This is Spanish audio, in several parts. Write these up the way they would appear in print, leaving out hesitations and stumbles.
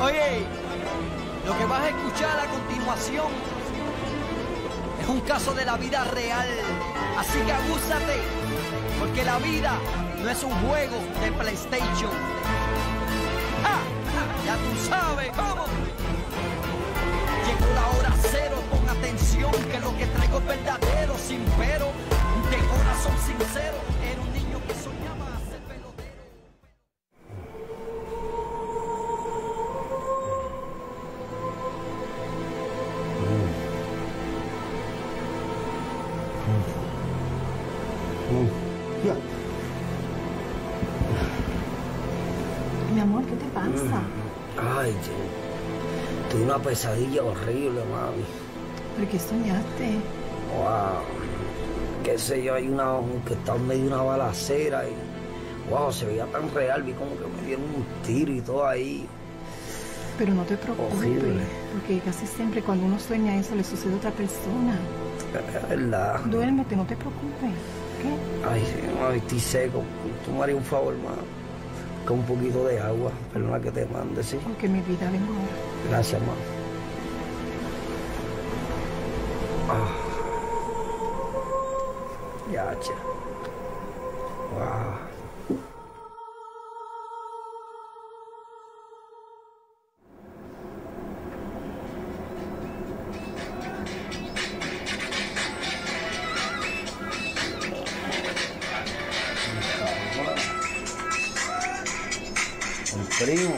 Oye, lo que vas a escuchar a continuación es un caso de la vida real. Así que abúsate, porque la vida no es un juego de PlayStation. ¡Ah! Ya tú sabes, vamos. Llegó la hora cero, pon atención, que lo que traigo es verdadero, sin pero, de corazón sincero. Era un niño que soñaba ser pelotero. Mi amor, ¿qué te pasa? Ay, tuve una pesadilla horrible, mami. ¿Por qué soñaste? Wow. Qué sé yo, hay que está en medio de una balacera y wow, se veía tan real, vi como que me dieron un tiro y todo ahí. Pero no te preocupes, Horrible. porque casi siempre cuando uno sueña eso le sucede a otra persona. Es verdad. Duérmete, no te preocupes. ¿Qué? Ay, sí, mami, estoy seco. Tú me harías un favor, mami. Con un poquito de agua, perdona que te mande, ¿sí? Porque mi vida vengo ahora. Gracias, mami. Ya, che. Wow. El primo.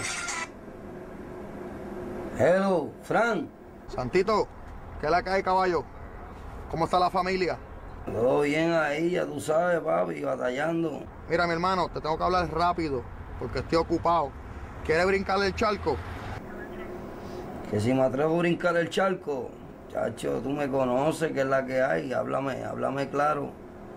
Hello, Fran. Santito, ¿qué es la que hay, caballo? ¿Cómo está la familia? Todo bien ahí, ya tú sabes, papi, batallando. Mira, mi hermano, te tengo que hablar rápido porque estoy ocupado. ¿Quieres brincarle el charco? Que si me atrevo a brincar el charco, chacho, tú me conoces, que es la que hay, háblame claro.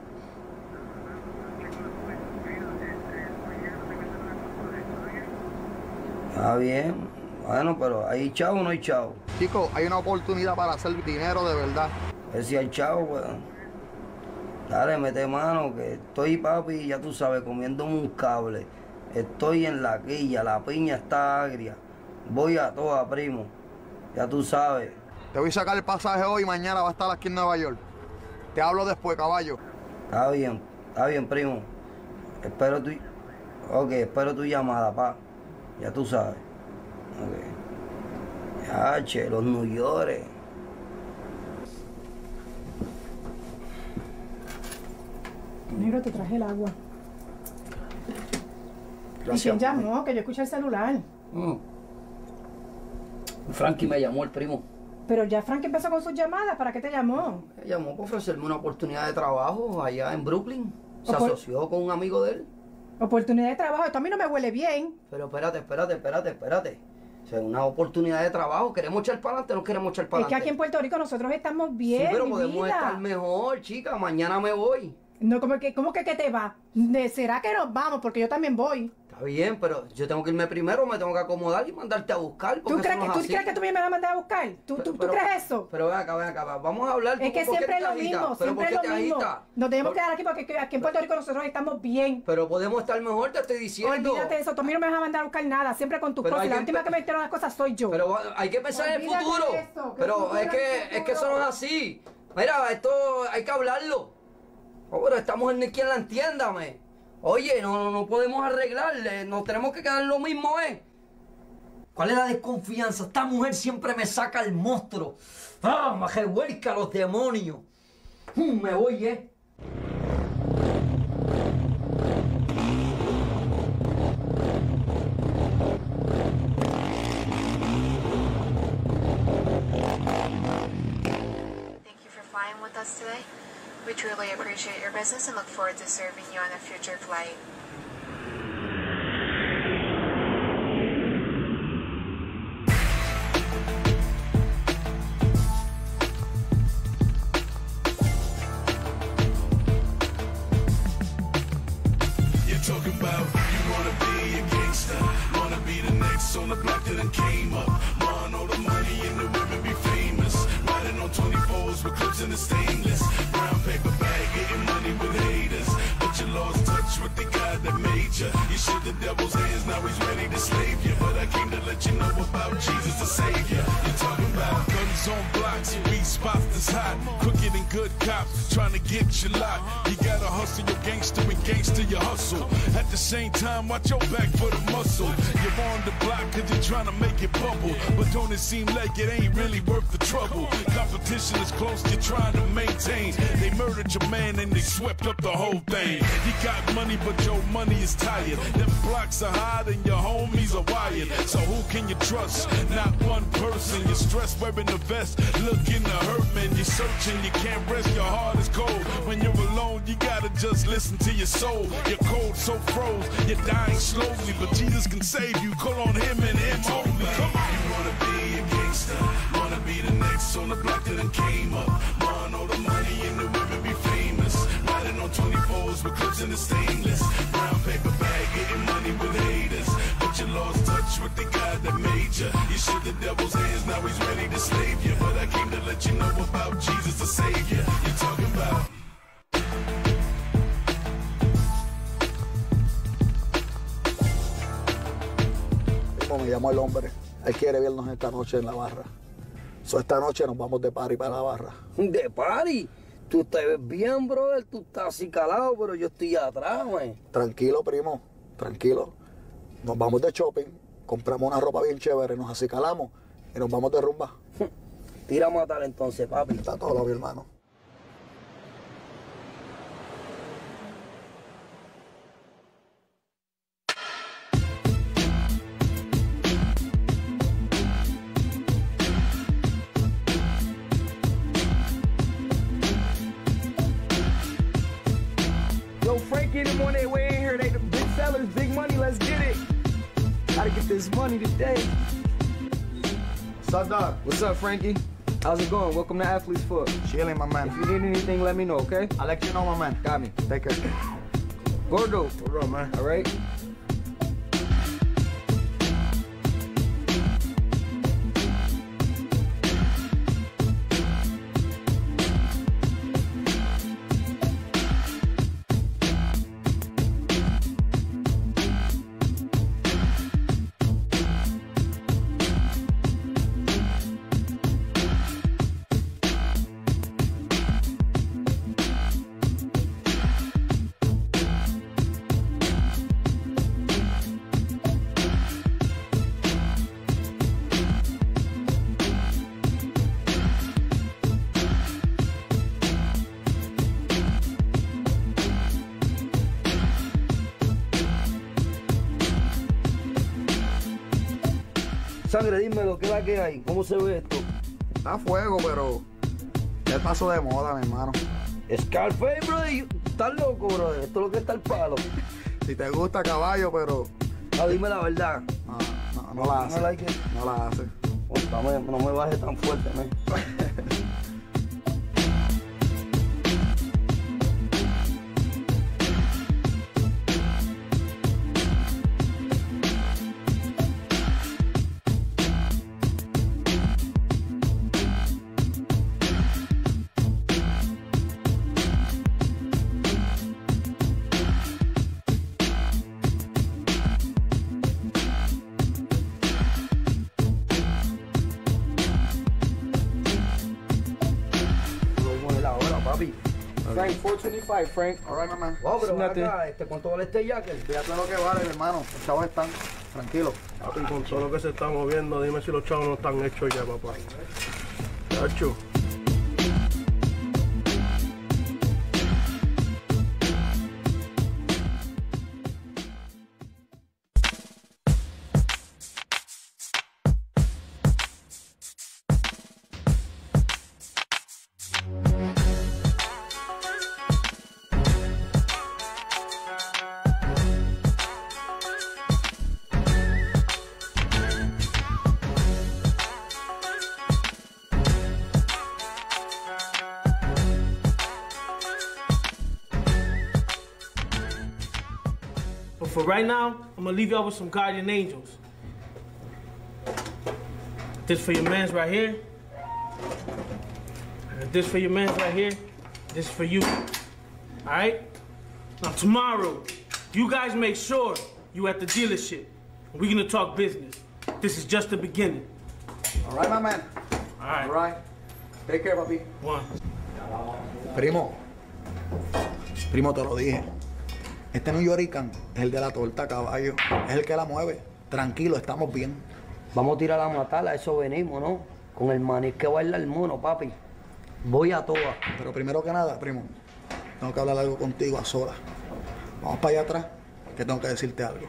Está bien, bueno, pero ¿hay chavo o no hay chavo? Chicos, hay una oportunidad para hacer dinero de verdad. Es si hay chavo, pues. Dale, mete mano, que estoy, papi, ya tú sabes, comiéndome un cable. Estoy en la quilla, la piña está agria. Voy a toda, primo. Ya tú sabes. Te voy a sacar el pasaje hoy y mañana va a estar aquí en Nueva York. Te hablo después, caballo. Está bien, primo. Espero tu llamada, pa. Ya tú sabes. Ok. Ya, che, los New York. Negro, te traje el agua. Gracias. ¿Y quién llamó? Que yo escuché el celular. Frankie me llamó, el primo. Pero ya Frank empezó con sus llamadas. ¿Para qué te llamó? Me llamó para ofrecerme una oportunidad de trabajo allá en Brooklyn. Se asoció con un amigo de él. Oportunidad de trabajo. Esto a mí no me huele bien. Pero espérate. O sea, una oportunidad de trabajo. ¿Queremos echar para adelante o no queremos echar para Es que adelante? aquí en Puerto Rico nosotros estamos bien, Sí, pero mi podemos vida. estar mejor, chica. Mañana me voy. No, ¿cómo que te va? ¿Será que nos vamos? Porque yo también voy. Está bien, pero yo tengo que irme primero, me tengo que acomodar y mandarte a buscar. ¿Tú crees que tú me vas a mandar a buscar? ¿Tú crees eso? Pero ven acá, vamos a hablar. Es que ¿Por qué siempre es te lo agitas? mismo, ¿Pero por siempre qué es te lo mismo. agitas? Nos tenemos que quedar aquí porque aquí en Puerto Rico nosotros estamos bien. Pero podemos estar mejor, te estoy diciendo. Olvídate de eso, tú a mí no me vas a mandar a buscar nada, siempre con tus Pero cosas. hay La que última que me entero de las cosas soy yo. Pero hay que pensar en el Olvídate futuro. de eso, que Pero futuro es que eso no es así. Mira, esto hay que hablarlo. Ahora estamos en quien la entiéndame. Oye, no podemos arreglarle, nos tenemos que quedar en lo mismo, ¿eh? ¿Cuál es la desconfianza? Esta mujer siempre me saca el monstruo. ¡Ah, me revuelca a los demonios! Me voy, ¿eh? Thank you for flying with us today. We truly appreciate your business and look forward to serving you on a future flight. You're talking about you wanna be a gangster, wanna be the next on the block that done came up. Want all the money and the women be famous. Riding on 24s with clips in the stainless. Brown paper bag, getting money with haters. But you lost touch with the God that made major. You shook the devil's hands, now he's ready to slave you. But I came to let you know about Jesus the Savior. You're talking about guns on blocks, beat spots that's hot, crooked and good cops trying to get you locked. You gotta hustle your gangster and gangster your hustle. At the same time, watch your back for the muscle. You're on the block cause you're trying to make it bubble, but don't it seem like it ain't really worth the trouble? Competition is close, you're trying to maintain. They murdered your man and they swept up the whole thing. You got money, but your money is tired. Them blocks are hot and your homies are wired. So who can you trust? Not one person. You're stressed wearing the vest, looking to hurt, man. You're searching, you can't rest, your heart is cold. When you're alone, you gotta just listen to your soul. You're cold, so froze, you're dying slowly, but Jesus can save you. Call on him and him only. Come on. You wanna be a gangster, wanna be the next on the block that done came up. Want all the money and the women be famous. Riding on 24s with clips in the stainless. Brown paper bag, getting money with haters. But you lost touch with the God that made you. You shook the devil's hands, now he's ready to slave you. But I came to let you know about Jesus the Savior. You're talking about. Me llamó el hombre. Él quiere vernos esta noche en la barra. So, esta noche nos vamos de party para la barra. ¿De party? Tú te ves bien, brother. Tú estás así calado, pero yo estoy atrás, güey. Tranquilo, primo. Tranquilo. Nos vamos de shopping, compramos una ropa bien chévere, nos acicalamos y nos vamos de rumba. Tira a matar entonces, papi. Está todo, mi hermano. Yo, Frankie and them on their way in here. They the big sellers, big money. Let's get it. Gotta get this money today. Sardar. What's up, Frankie? How's it going? Welcome to Athlete's Foot. Chilling, my man. If you need anything, let me know, okay? I'll let you know, my man. Got me. Take care. Gordo. What up, man? All right? Sangre, dímelo, ¿qué es la que hay? ¿Cómo se ve esto? Está a fuego, pero es paso de moda, mi hermano. Scarface, bro. Estás loco, bro. Esto es lo que está el palo. Si te gusta caballo, pero Ah, dime la verdad. no la hace. No like it. No la hace. No me bajes tan fuerte, man. Frank, 425, Frank. All right, my man. Wow, pero Nothing. acá, ¿cuánto vale este jacket? Fíjate lo que vale, mi hermano. Los chavos están tranquilos. Papi, con todo lo que se está moviendo, dime si los chavos no están hechos ya, papá. Chacho. But for right now, I'm gonna leave y'all with some guardian angels. This for your mans right here. And this for your mans right here. This for you. All right? Now tomorrow, You guys make sure you at the dealership. We're gonna talk business. This is just the beginning. All right, my man. All right. All right. Take care, papi. One. Primo. Primo, te lo dije. Este New Yorican es el de la torta, caballo. Es el que la mueve. Tranquilo, estamos bien. Vamos a tirar a matar, a eso venimos, ¿no? Con el maní que baila el mono, papi. Voy a toa. Pero primero que nada, primo, tengo que hablar algo contigo a solas. Vamos para allá atrás, que tengo que decirte algo.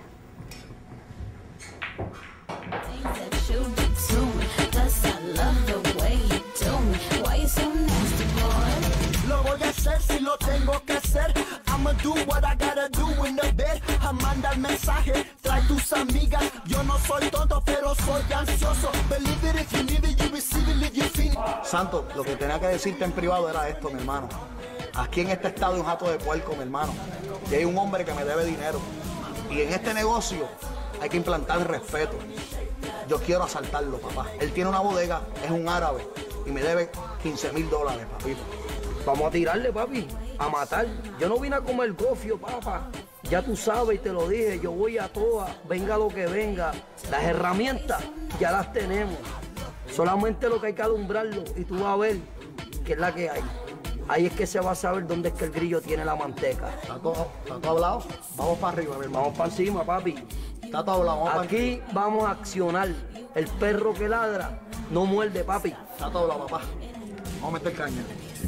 Lo voy a hacer si lo tengo que hacer. I'ma do what I gotta do in the bed. Manda el mensaje, trae tus amigas. Yo no soy tonto, pero soy ansioso. Believe it if you need it, you receive it, live your feeling. Santo, lo que tenía que decirte en privado era esto, mi hermano. Aquí en este estado hay un jato de puerco, mi hermano. Y hay un hombre que me debe dinero. Y en este negocio hay que implantar el respeto. Yo quiero asaltarlo, papá. Él tiene una bodega, es un árabe. Y me debe $15,000, papito. Vamos a tirarle, papi, a matar. Yo no vine a comer gofio, papá. Ya tú sabes y te lo dije, yo voy a todas, venga lo que venga. Las herramientas ya las tenemos. Solamente lo que hay que alumbrarlo y tú vas a ver qué es la que hay. Ahí es que se va a saber dónde es que el grillo tiene la manteca. ¿Está todo hablado? Vamos para arriba, mi hermano. Vamos para encima, papi. Está todo hablado, vamos para Aquí vamos a accionar. El perro que ladra no muerde, papi. Está todo hablado, papá. Vamos a meter caña.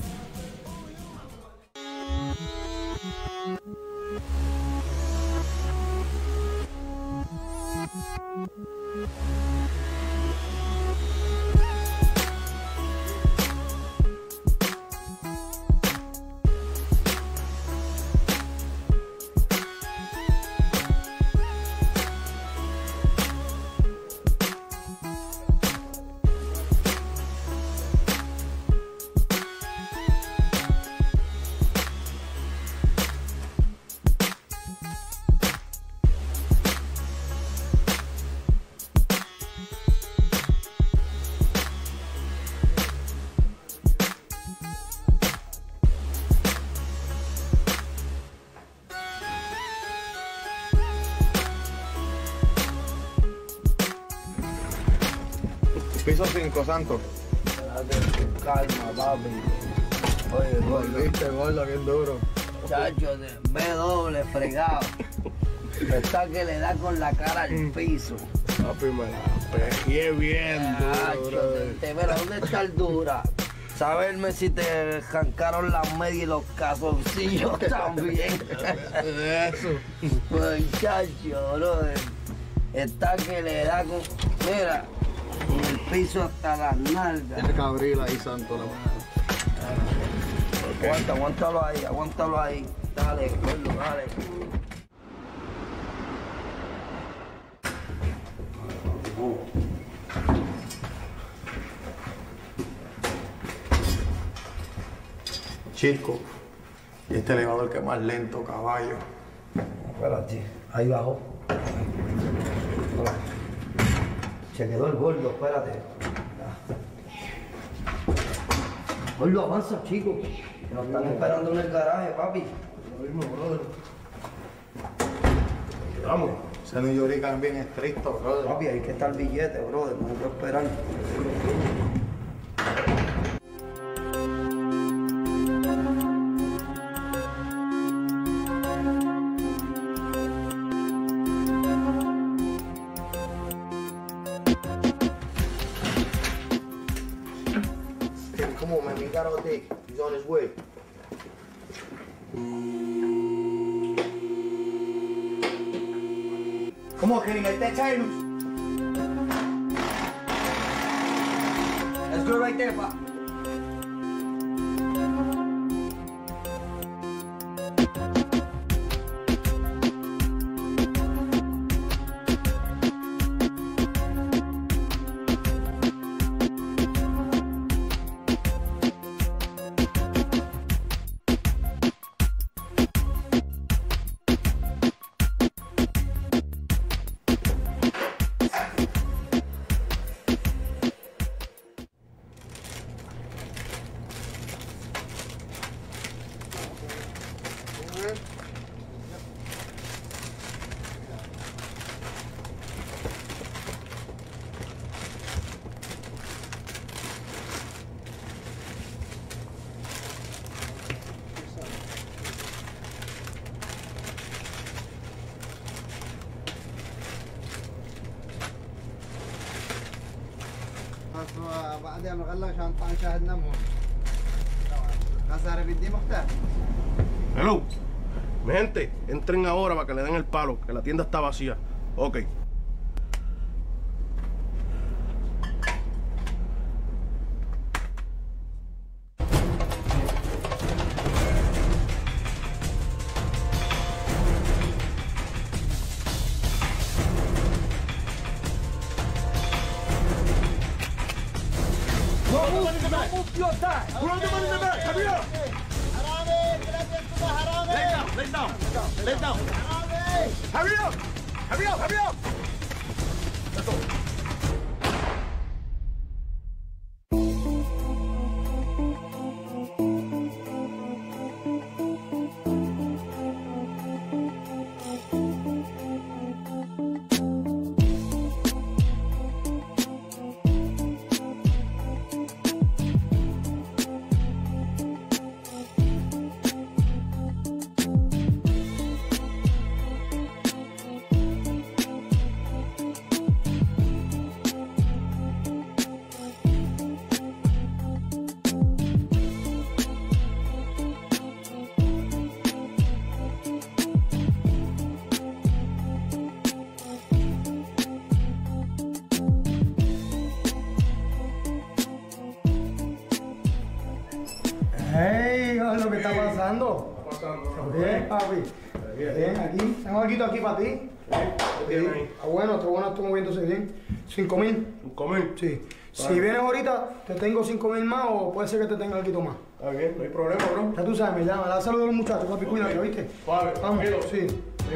Piso 5, Santo. Calma, papi. Oye, Volviste, gordo, bien duro. Chacho, de B doble, fregado. Está que le da con la cara al piso. Papi, me la pegué bien duro. Pero ¿dónde está el dura? Saberme si te arrancaron las medias y los calzoncillos también. Eso. Muchacho, brother. Está que le da con... Mira, en el piso hasta las nalgas. Tiene que abrir ahí, Santo, la mano. Aguántalo ahí. Dale, gordo, dale. Chico, y este elevador que es más lento, caballo. Espérate, ahí bajó. Se quedó el gordo, espérate. Gordo, avanza, chico. Que nos están esperando en el garaje, papi. Lo mismo, brother. Vamos. Ese New Yorican es bien estricto, brother. Papi, hay que estar billete, brother. No hay que esperar. Come on, man, we got all day. He's on his way. Come on, Kenny, get that tire loose. Let's go right there, pa. وبعدين نغلق عشان طبعا شاهدنا مو صار بدي مختار. Hello. Mi gente, entren ahora para que le den el palo, que la tienda está vacía. Ok. Lay down. Hurry up! Let's go. Hey, lo que está pasando. Bien, papi. Bien, aquí. Tengo algo aquí para ti. Bueno, está moviéndose bien. 5,000. 5,000. Sí. Si vienes ahorita, te tengo 5,000 más o puede ser que te tenga algo más. Está bien, no hay problema, bro. Ya tú sabes, me llama. Da saludos a los muchachos, papi, cuídate, ¿viste? Suave, vamos. Sí.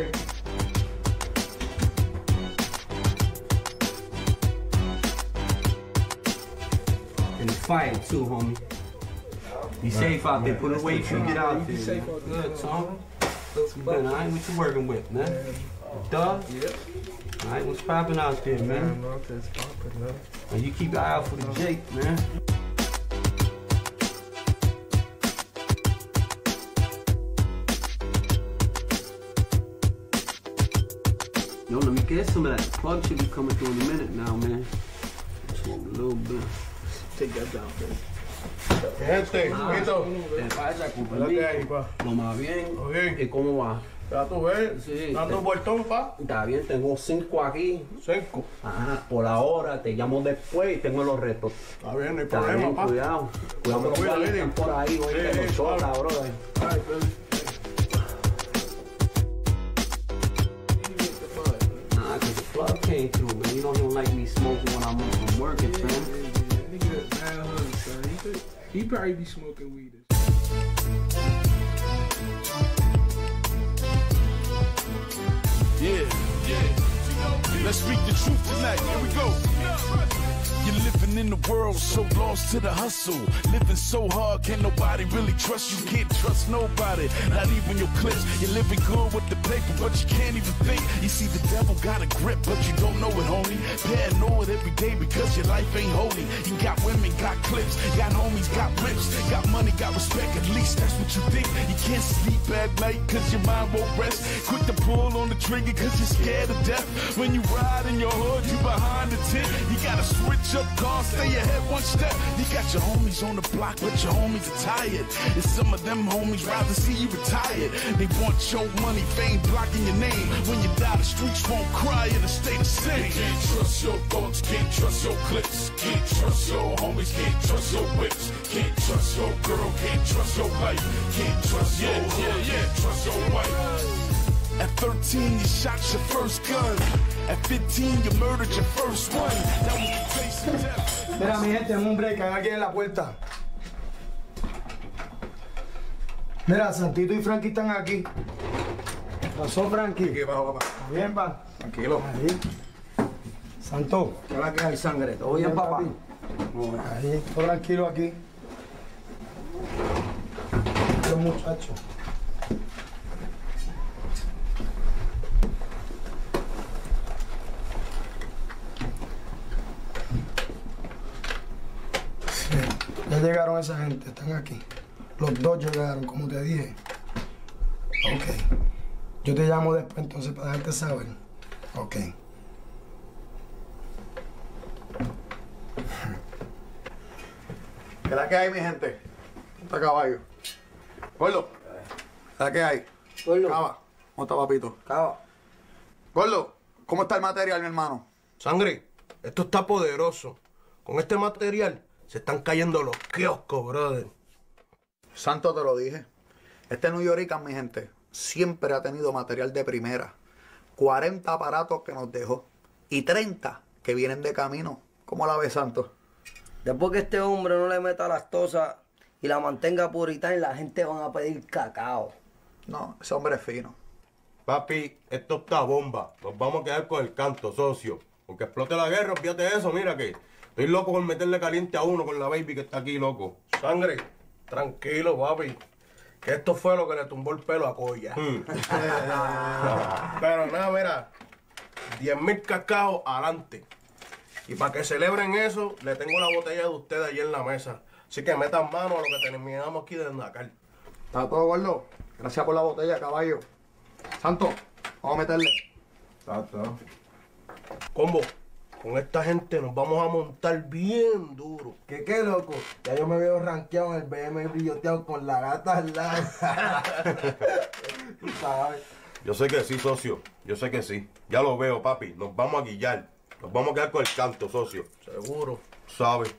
And it's fire too, homie. Be safe out there. Put away till you get out there. Safe out there. Good, Tom. Man, all right, what you working with, man? Duh? Yep. All right, what's popping out there, man? It's popping, man. And you keep your eye out for the Jake, man. Yo, let me get some of that. The plug should be coming through in a minute now, man. Smoke a little bit. Take that down, baby. Gente, Vito. Te pasa, Lo que hay, pa. Lo más bien. Bien. ¿Y cómo va? Ya tú ves, Sí, dando un vueltón, pa. Está bien, tengo 5 aquí. 5. Ajá, por ahora, te llamo después y tengo los restos. Está bien, no hay Está problema, bien, pa. cuidado. Cuidado No con te los cuida, que Lili. están por ahí, oíste, los cholas, brother. Ay, baby. Nah, cause the plug came through, man. You know he don't like me smoking when I'm working, man. Nigga, mad honey, son. He probably be smoking weed. Yeah. Let's speak the truth tonight. Here we go. You're living in the world so lost to the hustle. Living so hard, can't nobody really trust you. Can't trust nobody, not even your clips. You're living good with the paper, but you can't even think. You see, the devil got a grip, but you don't know it, homie. Paranoid every day because your life ain't holy. You got women, got clips, got homies, got rips, got money, got respect. At least that's what you think. You can't sleep at night because your mind won't rest. Quick to pull on the trigger because you're scared of death. When you ride in your hood, you behind the tent. You gotta switch up cars, stay ahead one step. You got your homies on the block, but your homies are tired. And some of them homies rather see you retired. They want your money, fame blocking your name. When you die, the streets won't cry, it'll stay the same. Can't trust your thoughts, can't trust your clips. Can't trust your homies, can't trust your whips. Can't trust your girl, can't trust your life. Can't trust your hood, can't trust your wife. At 13, you shot your first gun. At 15, you murdered your first one. That was the face of death. Mira, mi gente, en un break, hay alguien en la puerta. Mira, Santito y Frankie están aquí. ¿Qué pasó, Frankie? ¿Qué pasó, papá? ¿Está bien, pa? Tranquilo. Ahí. Santo. ¿Qué va a quedar sangre? ¿Todo bien, papá? Ahí, todo tranquilo aquí. Los muchachos. Sí, ya llegaron esa gente, están aquí. Los dos llegaron, como te dije. Ok. Yo te llamo después entonces para dejarte saber. Ok. ¿Qué la que hay, mi gente? Está caballo. Gordo. ¿Qué la que hay? Gordo. Cava. ¿Cómo está, papito? Cava. Gordo, ¿cómo está el material, mi hermano? Sangre, esto está poderoso. Con este material se están cayendo los kioscos, brother. Santo, te lo dije. Este New Yorican, mi gente, siempre ha tenido material de primera. 40 aparatos que nos dejó y 30 que vienen de camino. ¿Cómo la ves, Santo? Después que este hombre no le meta lactosa y la mantenga purita, la gente van a pedir cacao. No, ese hombre es fino. Papi, esto está bomba. Nos vamos a quedar con el canto, socio. Aunque explote la guerra, fíjate eso, mira que estoy loco por meterle caliente a uno con la baby que está aquí, loco. Sangre, tranquilo, papi. Que esto fue lo que le tumbó el pelo a Coya. Pero nada, mira, 10.000 cacaos adelante. Y para que celebren eso, le tengo la botella de ustedes allí en la mesa. Así que metan mano a lo que terminamos aquí de Dakar. ¿Está todo, gordo? Gracias por la botella, caballo. Santo, vamos a meterle. Combo, con esta gente nos vamos a montar bien duro. ¿Qué, loco? Ya yo me veo rankeado en el BM brilloteado con la gata al lado. Tú sabes. Yo sé que sí, socio. Yo sé que sí. Ya lo veo, papi. Nos vamos a guillar. Nos vamos a quedar con el canto, socio. Seguro. ¿Sabes?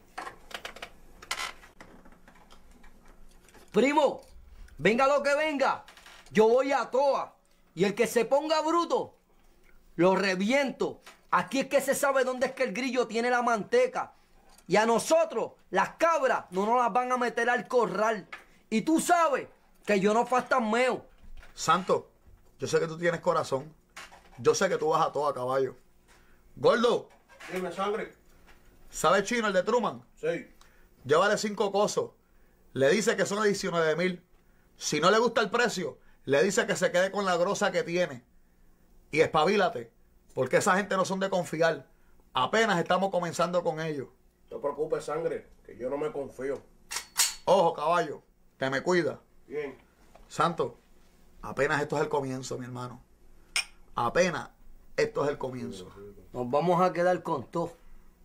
Primo, venga lo que venga, yo voy a toa. Y el que se ponga bruto, lo reviento. Aquí es que se sabe dónde es que el grillo tiene la manteca. Y a nosotros, las cabras, no nos las van a meter al corral. Y tú sabes que yo no fantasmeo. Santo, yo sé que tú tienes corazón. Yo sé que tú vas a toda, caballo. Gordo. Dime, Sangre. ¿Sabe Chino, el de Truman? Sí. Llévale 5 cosos. Le dice que son 19.000. Si no le gusta el precio, le dice que se quede con la grosa que tiene. Y espabilate, porque esa gente no son de confiar. Apenas estamos comenzando con ellos. No te preocupes, Sangre, que yo no me confío. Ojo, caballo, que me cuida. Bien. Santo, apenas esto es el comienzo, mi hermano. Apenas esto es el comienzo. Nos vamos a quedar con todo.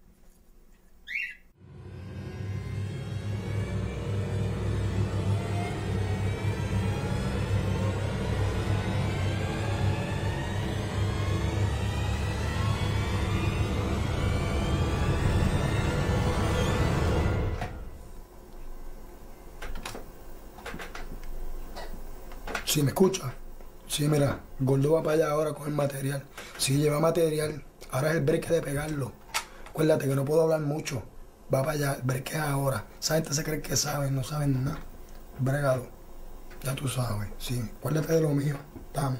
Sí, ¿me escucha? Sí, mira, Gordo va para allá ahora con el material. Sí, lleva material. Ahora es el break de pegarlo. Acuérdate que no puedo hablar mucho. Va para allá, el break es ahora. Esa gente se cree que saben, no saben nada. Brégalo. Ya tú sabes, sí. Acuérdate de lo mío. Estamos.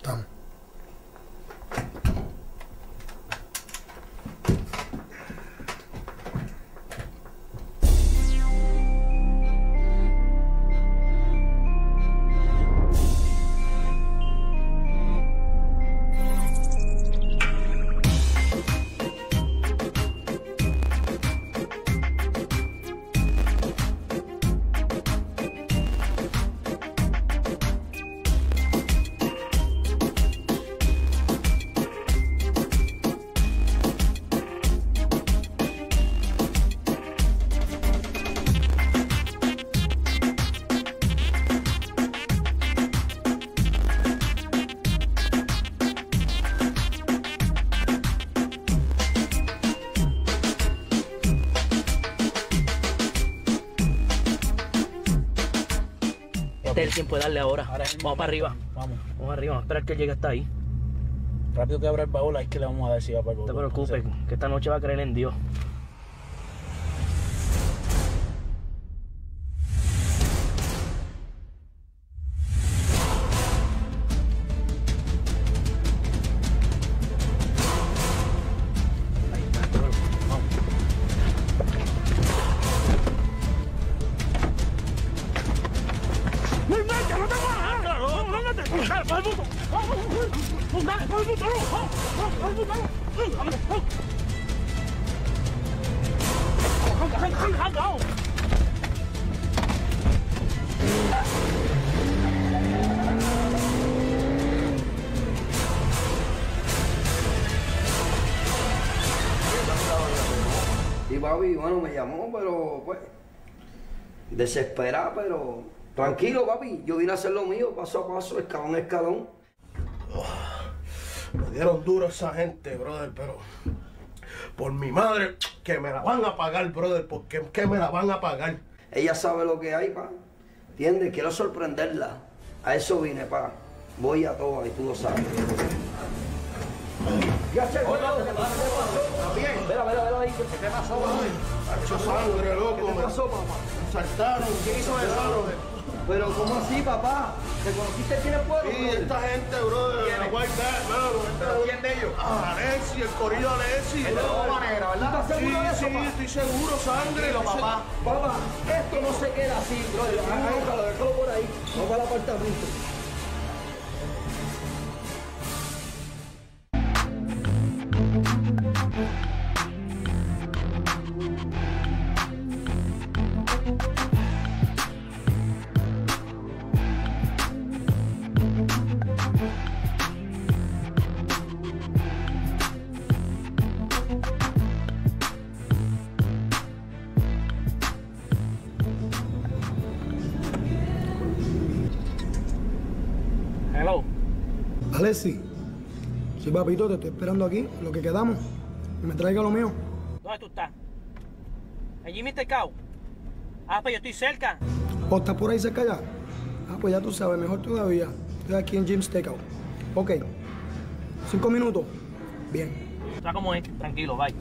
Este es el tiempo de darle ahora. Vamos para arriba. Vamos arriba, vamos a esperar que él llegue hasta ahí. Rápido que abra el baúl, ahí es que le vamos a dar si va para el baúl. No te preocupes, que esta noche va a creer en Dios. Y papi, bueno, me llamó, pero pues Desesperada, pero tranquilo, papi. Yo vine a hacer lo mío, paso a paso, escalón a escalón. Me dieron duro esa gente, brother, pero por mi madre, que me la van a pagar, brother, porque que me la van a pagar. Ella sabe lo que hay, pa. ¿Entiendes? Quiero sorprenderla. A eso vine, pa. Voy a todo y tú lo sabes. Ya se fue. Vela ahí. ¿Qué pasó, brother? Ha hecho sangre, loco. ¿Qué pasó, papá? Me saltaron. ¿Qué hizo eso, brother? Pero, ¿cómo así, papá? ¿Te conociste quién es pueblo? Sí, esta gente, brother. ¿Quién de ellos? Alexi, el corillo Alexi. El de la Bomba Negra, ¿verdad? ¿Estás seguro de eso, Sí, papá? estoy seguro, sangre. Papá, esto no se queda así, brother. Déjalo por ahí. Vamos para el apartamento. Hello. Alexi, sí, papito, te estoy esperando aquí, lo que quedamos. Que me traiga lo mío. ¿Dónde tú estás? ¿Allí, Mr. Cow? Ah, pues yo estoy cerca. ¿O estás por ahí cerca ya? Ah, pues ya tú sabes, mejor todavía. Estoy aquí en Jim's Steakhouse. Ok. 5 minutos. Bien. ¿Sabes cómo es? Tranquilo, bye.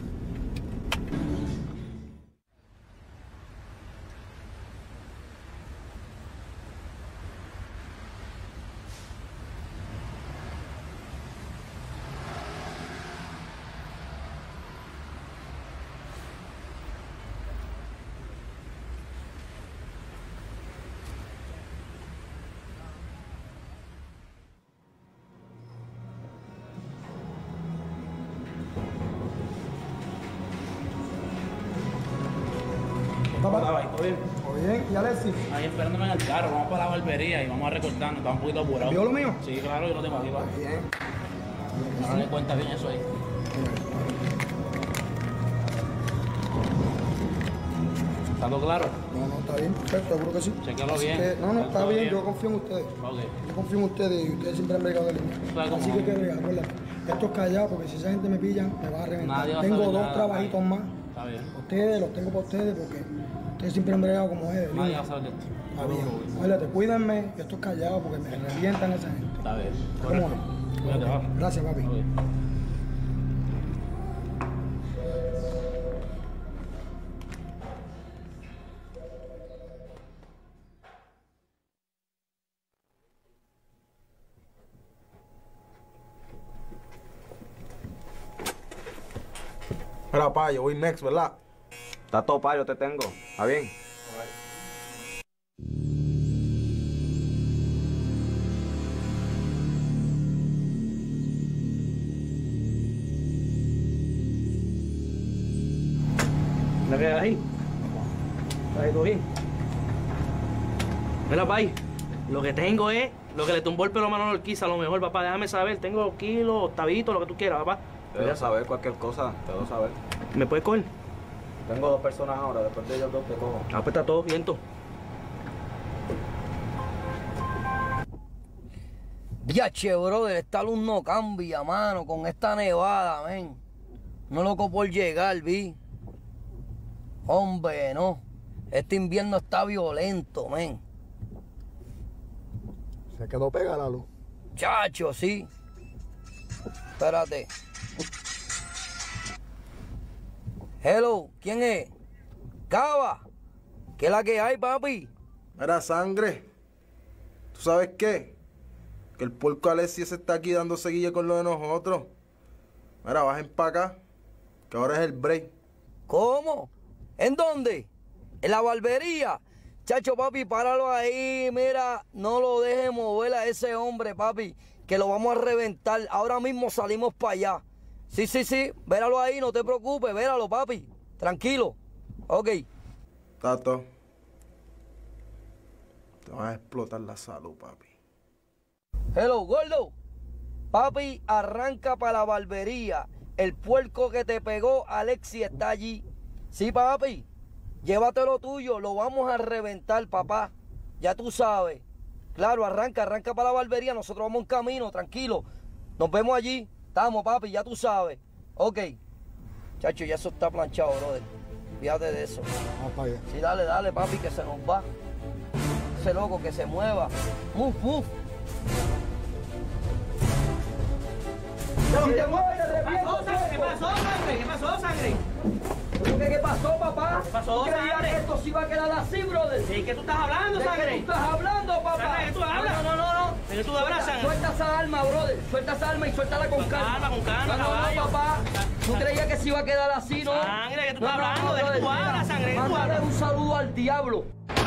¿Todo bien? ¿Todo bien? ¿Y Alexi? Ahí esperándome en el carro, vamos para la barbería y vamos a recortarnos, está un poquito apurado. ¿Vio lo mío? Sí, claro, yo lo tengo aquí, va. Bien. Ahora le cuenta bien eso ahí. ¿Está todo claro? No, está bien, perfecto, seguro que sí. Chequéalo Así bien. que, no, está Todo bien, bien. yo confío en ustedes. Ok. Yo confío en ustedes y ustedes siempre han bregado de línea. Claro, Así cómo que no. bregar, acuérdate. Esto es callado porque si esa gente me pilla, me va a reventar. Nadie va a Tengo saber 2 nada. trabajitos más. Está bien. Ustedes, los tengo para ustedes porque ustedes siempre han bregado como es de Nadie línea. va a saber de esto. Está bien. Acuérdate, cuídenme, que esto es callado porque me revientan esa gente. Está bien. ¿Cómo no? Cuídate, va. Gracias, papi. Ok. Mira, pa, yo voy next, ¿verdad? Está todo pa, yo te tengo. ¿Está bien? ¿Me quedas ahí? ¿Está ahí todo bien? Mira, pay, lo que tengo es lo que le tumbó el pelo a Manolo Orquiza, a lo mejor, papá. Déjame saber, tengo kilos, octavitos, lo que tú quieras, papá. Te debo saber cualquier cosa, te debo saber. ¿Me puedes coger? Tengo 2 personas ahora, después de ellos 2 te cojo. Ah, pues está todo viento. Viache, brother, esta luz no cambia, mano, con esta nevada, men. No loco por llegar, vi. Hombre, no. Este invierno está violento, men. Se quedó pegada la luz. Chacho, sí. Espérate. Hello, ¿quién es? Cava. ¿Qué es la que hay, papi? Mira, sangre. ¿Tú sabes qué? Que el puerco Alexi se está aquí dando seguilla con lo de nosotros. Mira, bajen para acá, que ahora es el break. ¿Cómo? ¿En dónde? ¿En la barbería? Chacho, papi, páralo ahí. Mira, no lo deje mover a ese hombre, papi, que lo vamos a reventar. Ahora mismo salimos para allá. Sí, véralo ahí, no te preocupes, véralo, papi. Tranquilo. Ok. Tato, te vas a explotar la salud, papi. Hello, gordo. Papi, arranca para la barbería. El puerco que te pegó, Alexi, está allí. Sí, papi. Llévate lo tuyo, lo vamos a reventar, papá. Ya tú sabes. Claro, arranca para la barbería. Nosotros vamos en camino, tranquilo. Nos vemos allí. Estamos, papi, ya tú sabes. Ok. Chacho, ya eso está planchado, brother. Fíjate de eso. Vamos para allá. Sí, dale, papi, que se nos va. Ese loco, que se mueva. Move. Si te mueves, te reviento. ¿Qué pasó, sangre? ¿Qué pasó, sangre? ¿Qué pasó, papá? ¿Qué pasó, ¿Tú creías sangre? que esto se iba a quedar así, brother? ¿De qué tú estás hablando, ¿De sangre? qué tú estás hablando, papá? ¿De qué tú hablas? No. ¿De qué tú hablas, sangre? Suelta esa arma, brother. Suelta esa arma y suéltala con calma. Con calma, No, caballo. papá. ¿Tú creías que se iba a quedar así, no? Sangre, ¿de qué tú estás hablando? ¿De qué tú hablas, sangre? ¿De qué tú Mándale hablas? un saludo al diablo.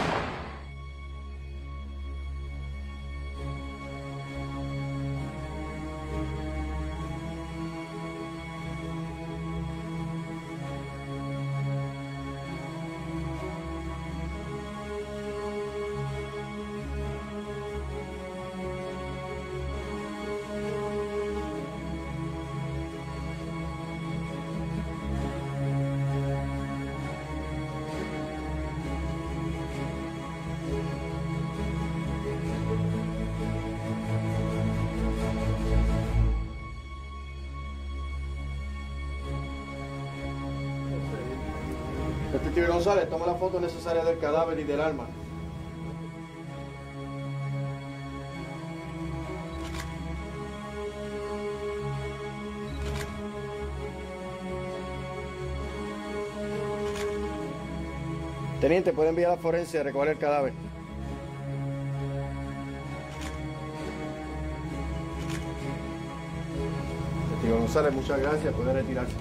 Detective González, toma la foto necesaria del cadáver y del arma. Teniente, puede enviar a la forense a recoger el cadáver. Detective González, muchas gracias. Puede retirarse.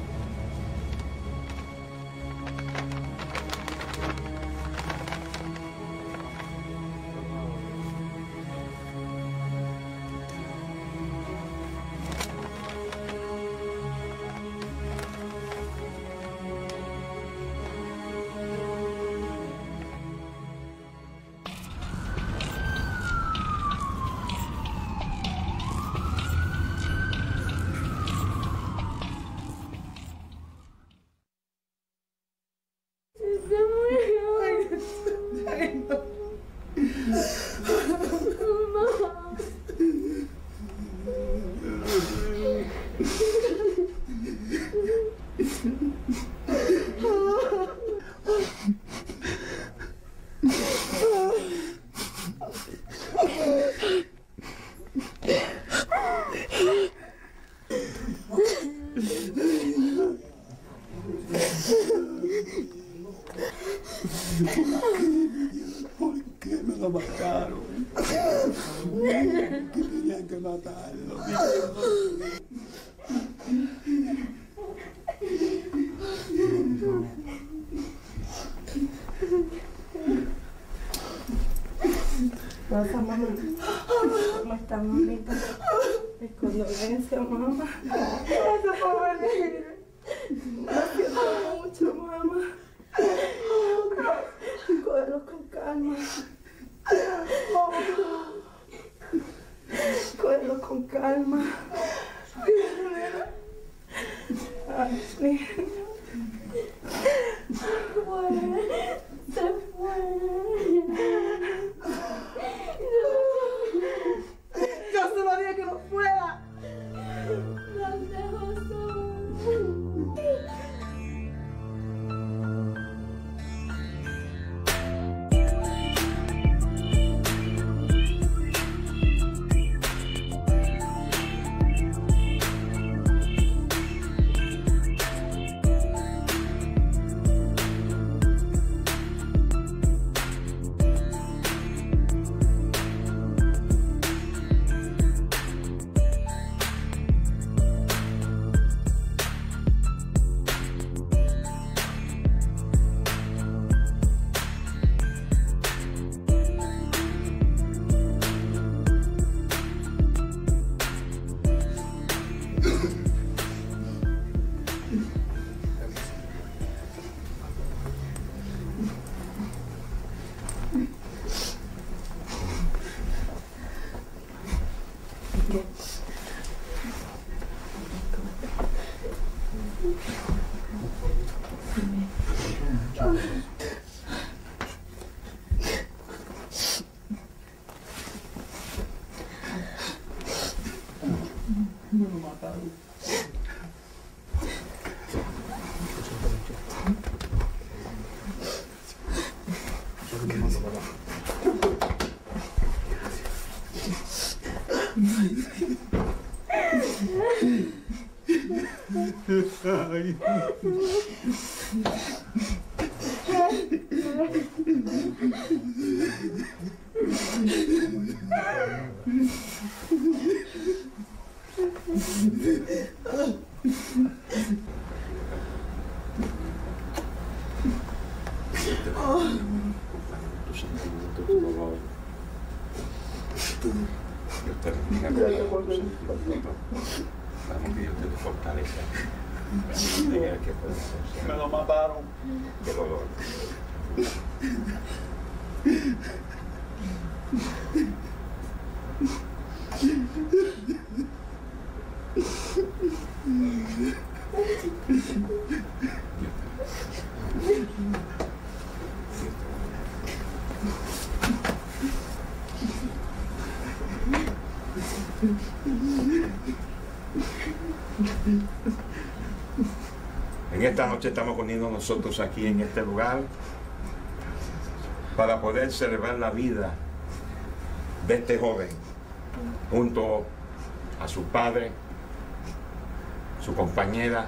¿Por qué me lo mataron? ¿Por qué tenían que matarlo? Mamá. ¿Cómo está, mamita? Mis condolencias, mamá. Gracias por venir. Lo siento mucho, mamá. Cógelo con calma. Cógelo con calma. Ay, mira. Se fue. Yo se lo dije que no fuera. Los dejo solos. Me lo mataron. Qué dolor. En esta noche estamos uniendo nosotros aquí en este lugar para poder celebrar la vida de este joven junto a su padre, su compañera,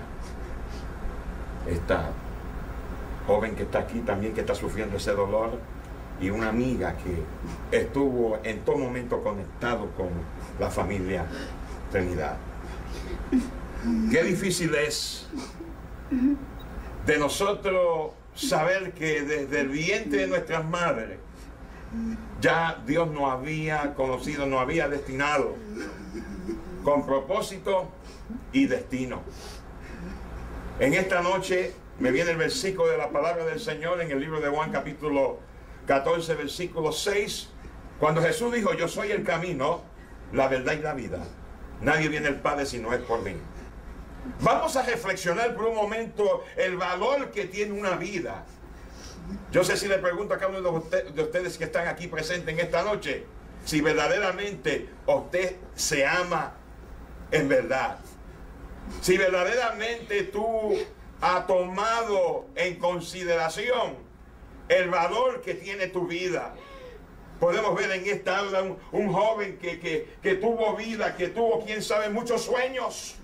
esta joven que está aquí también, que está sufriendo ese dolor, y una amiga que estuvo en todo momento conectado con la familia Trinidad. Qué difícil es de nosotros saber que desde el vientre de nuestras madres ya Dios nos había conocido, nos había destinado con propósito y destino. En esta noche me viene el versículo de la palabra del Señor en el libro de Juan capítulo 14 versículo 6, cuando Jesús dijo: yo soy el camino, la verdad y la vida. Nadie viene al Padre si no es por mí. Vamos a reflexionar por un momento el valor que tiene una vida. Yo sé si le pregunto a cada uno de ustedes que están aquí presentes en esta noche, si verdaderamente usted se ama en verdad. Si verdaderamente tú has tomado en consideración el valor que tiene tu vida. Podemos ver en esta hora un joven que tuvo vida, que tuvo, quién sabe, muchos sueños,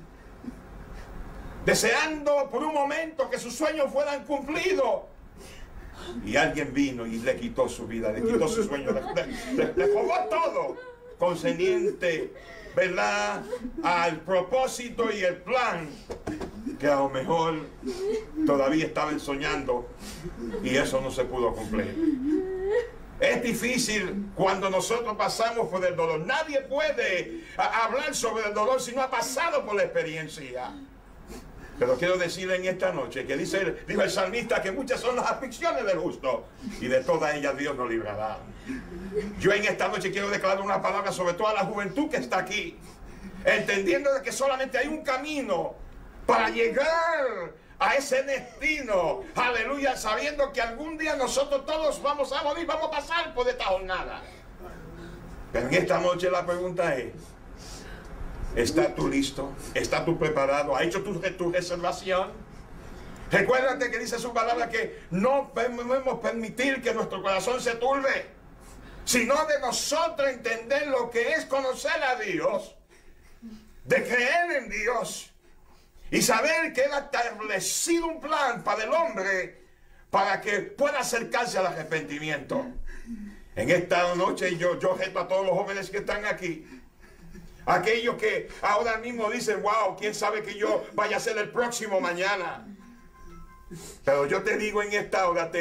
deseando por un momento que sus sueños fueran cumplidos. Y alguien vino y le quitó su vida, le quitó su sueño, le robó todo, concerniente, ¿verdad?, al propósito y el plan que a lo mejor todavía estaban soñando, y eso no se pudo cumplir. Es difícil cuando nosotros pasamos por el dolor. Nadie puede hablar sobre el dolor si no ha pasado por la experiencia. Pero quiero decirle en esta noche que dijo el salmista que muchas son las aflicciones del justo, y de todas ellas Dios nos librará. Yo en esta noche quiero declarar una palabra sobre toda la juventud que está aquí, entendiendo de que solamente hay un camino para llegar a ese destino. Aleluya, sabiendo que algún día nosotros todos vamos a morir, vamos a pasar por esta jornada. Pero en esta noche la pregunta es: ¿estás tú listo? ¿Estás tú preparado? ¿Has hecho tu reservación? Recuérdate que dice su palabra que no podemos permitir que nuestro corazón se turbe, sino de nosotros entender lo que es conocer a Dios, de creer en Dios y saber que Él ha establecido un plan para el hombre para que pueda acercarse al arrepentimiento. En esta noche yo reto a todos los jóvenes que están aquí, aquellos que ahora mismo dicen: wow, quién sabe que yo vaya a ser el próximo mañana. Pero yo te digo en esta hora,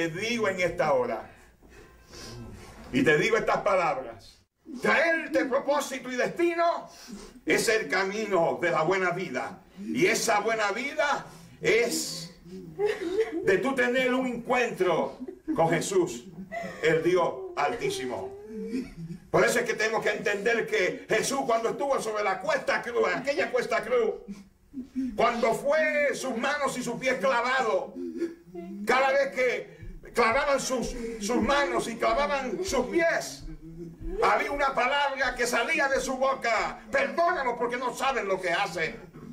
y te digo estas palabras: traerte propósito y destino es el camino de la buena vida. Y esa buena vida es de tú tener un encuentro con Jesús, el Dios Altísimo. Por eso es que tenemos que entender que Jesús, cuando estuvo sobre la cuesta cruz, aquella cuesta cruz, cuando fue sus manos y sus pies clavados, cada vez que clavaban sus manos y clavaban sus pies, había una palabra que salía de su boca: perdónanos porque no saben lo que hacen.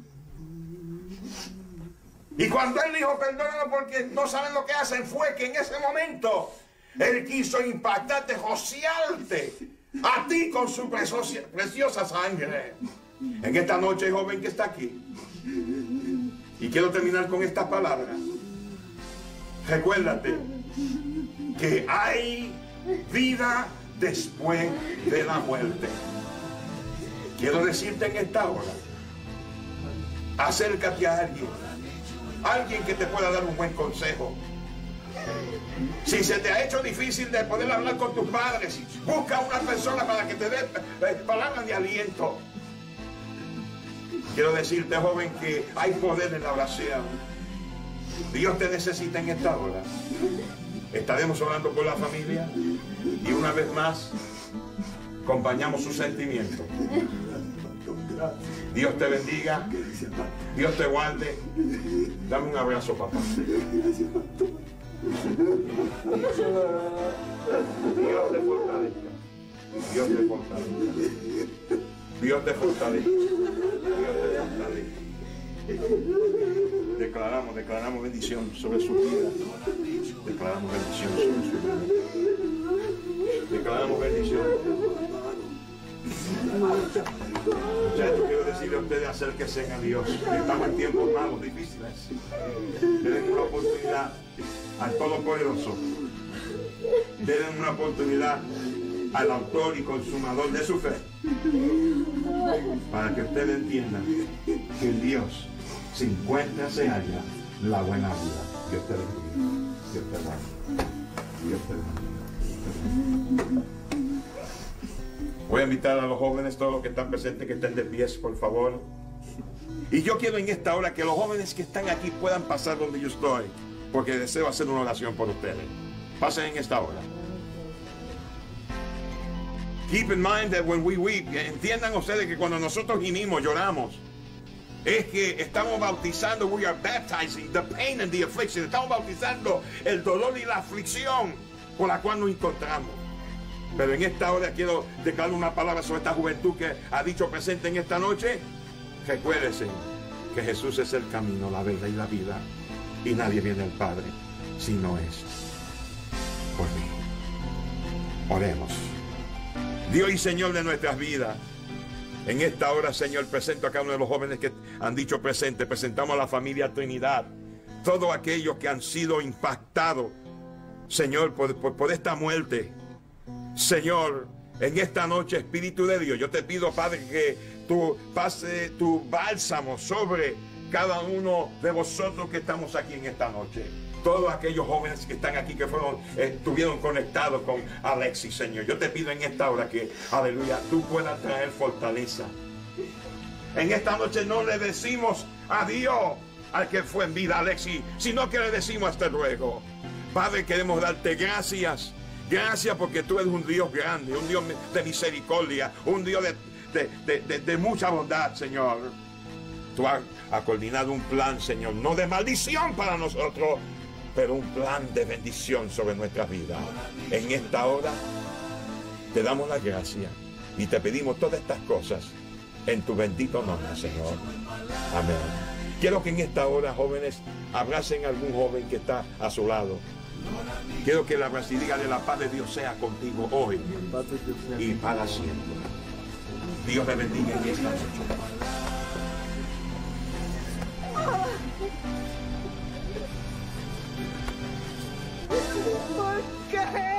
Y cuando él dijo perdónalo porque no saben lo que hacen, fue que en ese momento él quiso impactarte, rociarte a ti con su preciosa sangre. En esta noche, joven que está aquí, y quiero terminar con estas palabras. Recuérdate que hay vida después de la muerte. Quiero decirte en esta hora, acércate a alguien que te pueda dar un buen consejo. Si se te ha hecho difícil de poder hablar con tus padres, busca una persona para que te dé palabras de aliento. Quiero decirte, joven, que hay poder en la oración. Dios te necesita en esta hora. Estaremos orando por la familia y una vez más acompañamos sus sentimientos. Dios te bendiga, Dios te guarde. Dame un abrazo, papá. Dios te fortalezca. Dios te fortalezca. Dios te fortalezca. Dios te fortalezca. Declaramos bendición sobre su vida. Declaramos bendición sobre su vida. Declaramos bendición. Muchachos, quiero decirle a ustedes, acérquense a Dios. Estamos en tiempos malos, difíciles. Denle una oportunidad al Todopoderoso. Denle una oportunidad al autor y consumador de su fe, para que ustedes entiendan que en Dios se encuentra, se halla la buena vida. Dios te bendiga. Dios te guarde. Dios te bendiga. Voy a invitar a los jóvenes, todos los que están presentes, que estén de pies, por favor. Y yo quiero en esta hora que los jóvenes que están aquí puedan pasar donde yo estoy, porque deseo hacer una oración por ustedes. Pasen en esta hora. Keep in mind that when we weep, entiendan ustedes que cuando nosotros gimimos, lloramos, es que estamos bautizando, we are baptizing the pain and the affliction. Estamos bautizando el dolor y la aflicción por la cual nos encontramos. Pero en esta hora quiero declarar una palabra sobre esta juventud que ha dicho presente en esta noche. Recuérdense que Jesús es el camino, la verdad y la vida, y nadie viene al Padre si no es por mí. Oremos. Dios y Señor de nuestras vidas, en esta hora, Señor, presento a cada uno de los jóvenes que han dicho presente. Presentamos a la familia Trinidad, todos aquellos que han sido impactados, Señor, por esta muerte. Señor, en esta noche, Espíritu de Dios, yo te pido, Padre, que tú pase tu bálsamo sobre cada uno de vosotros que estamos aquí en esta noche. Todos aquellos jóvenes que están aquí, que estuvieron conectados con Alexis, Señor. Yo te pido en esta hora que, aleluya, tú puedas traer fortaleza. En esta noche no le decimos adiós al que fue en vida, Alexis, sino que le decimos hasta luego. Padre, queremos darte gracias. Gracias porque tú eres un Dios grande, un Dios de misericordia, un Dios de mucha bondad, Señor. Tú has coordinado un plan, Señor, no de maldición para nosotros, pero un plan de bendición sobre nuestras vidas. En esta hora te damos las gracias y te pedimos todas estas cosas en tu bendito nombre, Señor. Amén. Quiero que en esta hora, jóvenes, abracen a algún joven que está a su lado. Quiero que la abrace y dígale: la paz de Dios sea contigo hoy y para siempre. Dios le bendiga en esta noche. ¿Por qué?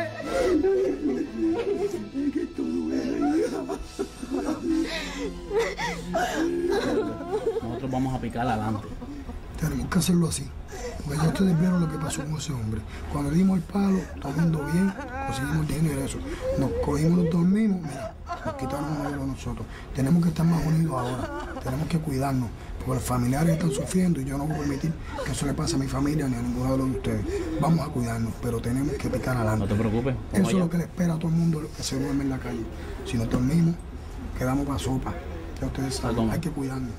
Nosotros vamos a picar adelante. Tenemos que hacerlo así. Porque ya ustedes vieron lo que pasó con ese hombre. Cuando dimos el palo, todo el mundo bien, conseguimos el dinero y eso. Nos cogimos, nos dormimos, mira, nos quitaron uno de nosotros. Tenemos que estar más unidos ahora. Tenemos que cuidarnos. Porque los familiares están sufriendo y yo no voy a permitir que eso le pase a mi familia ni a ninguno de los de ustedes. Vamos a cuidarnos, pero tenemos que picar adelante. No te preocupes. Eso es lo que le espera a todo el mundo que se duerme en la calle. Si no dormimos, quedamos para sopa. Ya ustedes saben, hay que cuidarnos.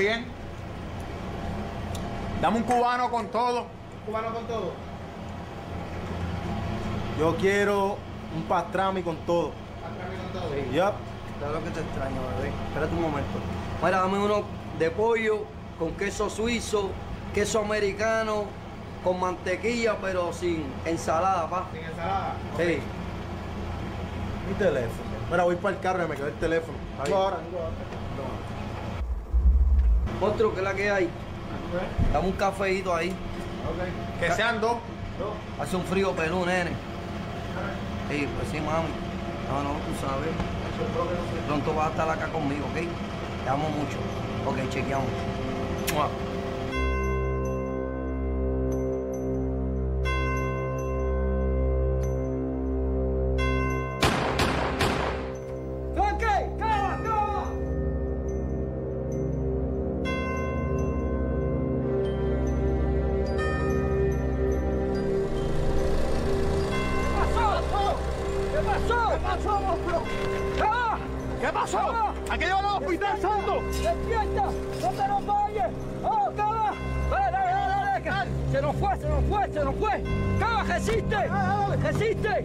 bien? Dame un cubano con todo. ¿Cubano con todo? Yo quiero un pastrami con todo. ¿Pastrami con todo? Sí. Yup. Claro que te extraño, bebé. Espérate un momento. Mira, dame uno de pollo con queso suizo, queso americano, con mantequilla, pero sin ensalada, pa. ¿Sin ensalada? Sí. Mi teléfono. Mira, voy para el carro y me quedó el teléfono. Ahí. Ahora. Monstruo, ¿qué es la que hay? Dame un cafeíto ahí. Ok. Que sean dos. Hace un frío pelú, nene. Sí, pues sí, mami. No, tú sabes. Pronto vas a estar acá conmigo, ¿ok? Te amo mucho. Ok, chequeamos. ¡Mua! ¿Qué pasó? Aquí llevan al hospital, Santo. ¡Despierta! ¡No te nos vayas! ¡Oh, Cava! ¡Dale! ¡Se nos fue! ¡Cava, resiste! ¡Resiste!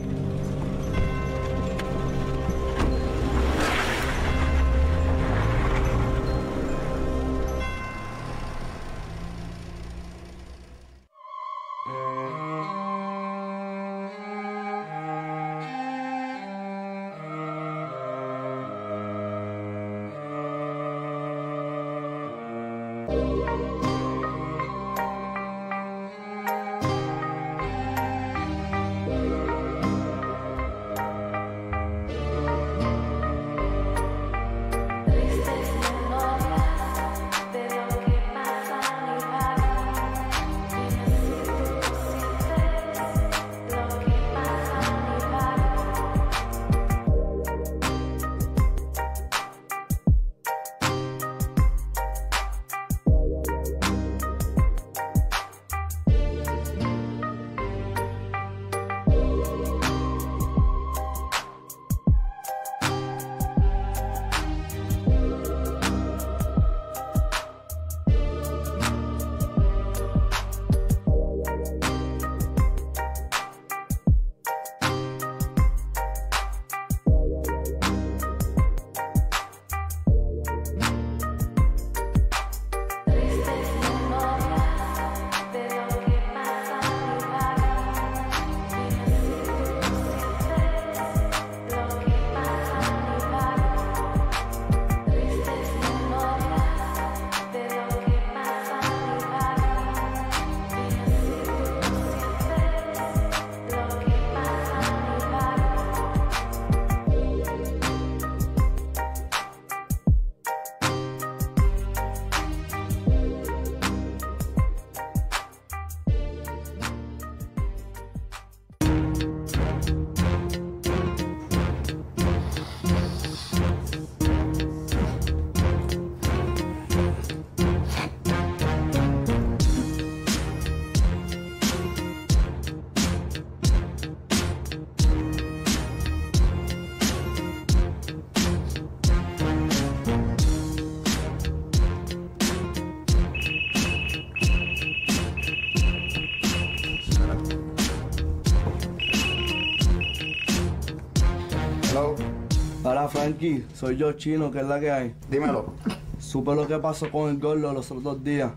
Hola Frankie, soy yo Chino, ¿qué es la que hay? Dímelo. Supe lo que pasó con el gordo los otros días.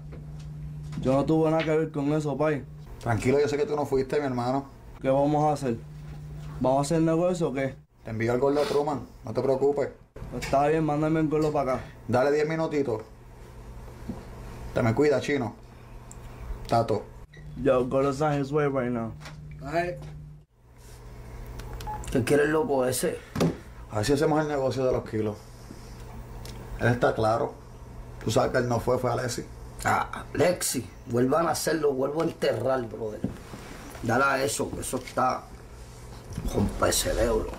Yo no tuve nada que ver con eso, pai. Tranquilo, yo sé que tú no fuiste, mi hermano. ¿Qué vamos a hacer? ¿Vamos a hacer negocio o qué? Te envío el gordo a Truman, no te preocupes. Está bien, mándame el gordo para acá. Dale 10 minutitos. Te me cuida, Chino. Tato. Yo, gordo's on his way right now. ¿Qué quiere el loco ese? A ver si hacemos el negocio de los kilos. Él está claro. Tú sabes que él no fue Alexi. Ah, Lexi, vuelvan a hacerlo, vuelvo a enterrar, brother. Dale a eso, que eso está... rompe el cerebro.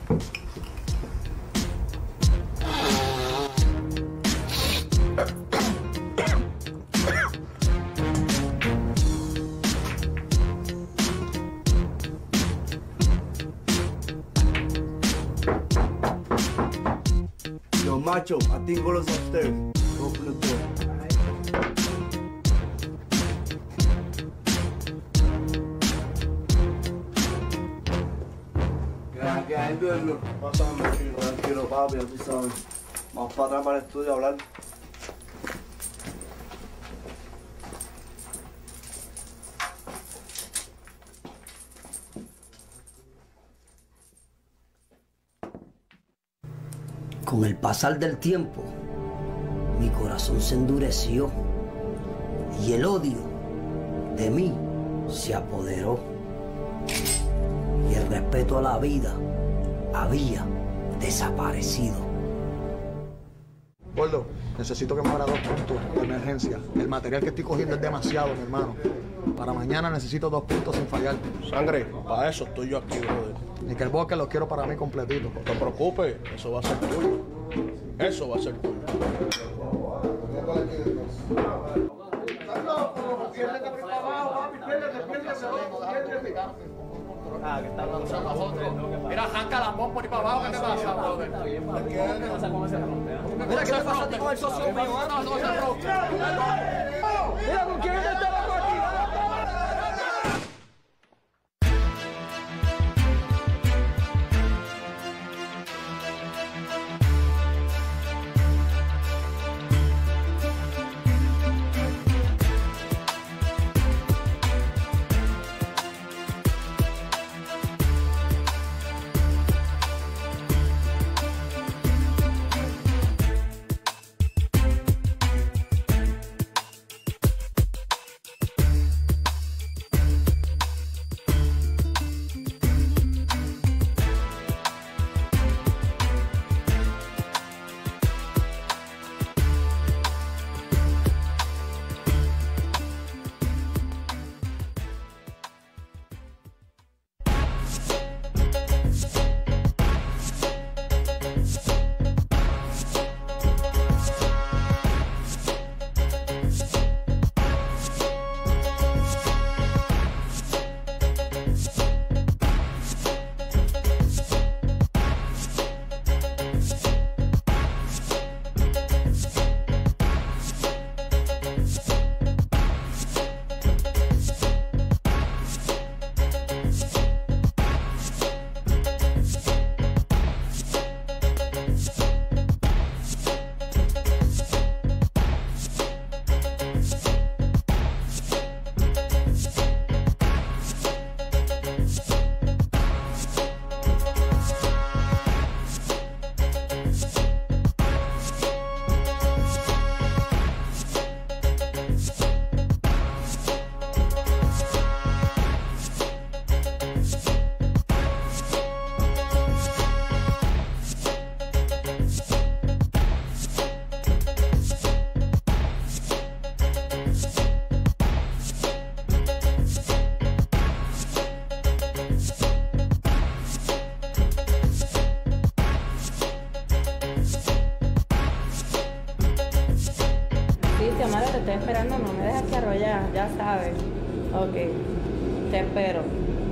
Yo, macho, I think Golo's upstairs. Open the door. ¿Qué hay, Pedro? Pasando, tranquilo, papi, ya tú sabes. Vamos para atrás para el estudio a hablar. Con el pasar del tiempo, mi corazón se endureció y el odio de mí se apoderó. Y el respeto a la vida había desaparecido. Gordo, necesito que me abra 2 puntos de emergencia. El material que estoy cogiendo es demasiado, mi hermano. Para mañana necesito 2 puntos sin fallar. Sangre, para eso estoy yo aquí, brother. Ni que el bosque los quiero para mí completito. No te preocupes, eso va a ser tuyo. Eso va a ser tuyo. Ah, que está hablando nosotros. Mira, janca la pompa y para abajo, ¿qué te pasa, brother? ¿Qué pasa con ese fronte? Mira, ¿qué te pasa a ti con el socio mío? Mira, ¿con quién está loco aquí? Madre, te estoy esperando, no me dejes que arrollar, ya sabes. Ok, te espero.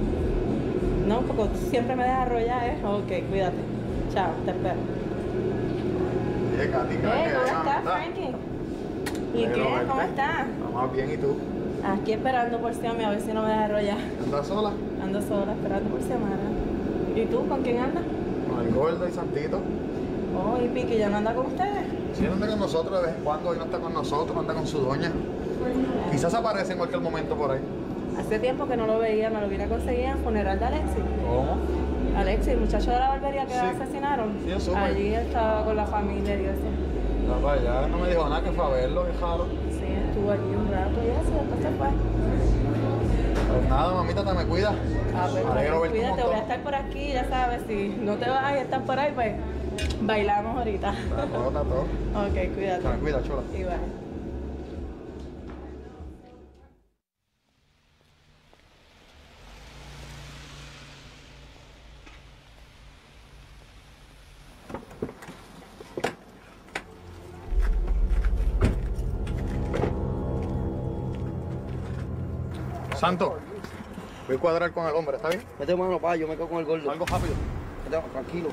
No, porque tú siempre me dejas arrollar, ¿eh? Ok, cuídate. Chao, te espero. ¿Cómo estás, Frankie? ¿Y qué? ¿Cómo estás? Vamos bien, ¿y tú? Aquí esperando por Xiomara, a ver si no me deja arrollar. ¿Andas sola? Ando sola, esperando por Xiomara. ¿Y tú, con quién andas? Con el Gordo y Santito. Oh, ¿y Piqui ya no anda con ustedes? Sí, él anda con nosotros de vez en cuando, hoy no está con nosotros, anda con su doña. Quizás aparece en cualquier momento por ahí. Hace tiempo que no lo veía, me lo vine a conseguir en el funeral de Alexis. ¿Cómo? Alexis, el muchacho de la barbería que asesinaron. Sí, yo supe. Allí estaba con la familia y eso. No, para allá, no me dijo nada que fue a verlo, qué raro. Sí, estuvo allí un rato y eso, después se fue. Pues nada, mamita, te me cuidas. Pues, me alegro verte un cuídate, voy a montón. estar por aquí, ya sabes, si no te vas y estás por ahí, pues bailamos ahorita. Está todo. Ok, cuídate. Se me cuida, chula. Igual. Santo, voy a cuadrar con el hombre, ¿está bien? Mete mano, pa, yo me quedo con el gordo. Algo rápido. Tranquilo.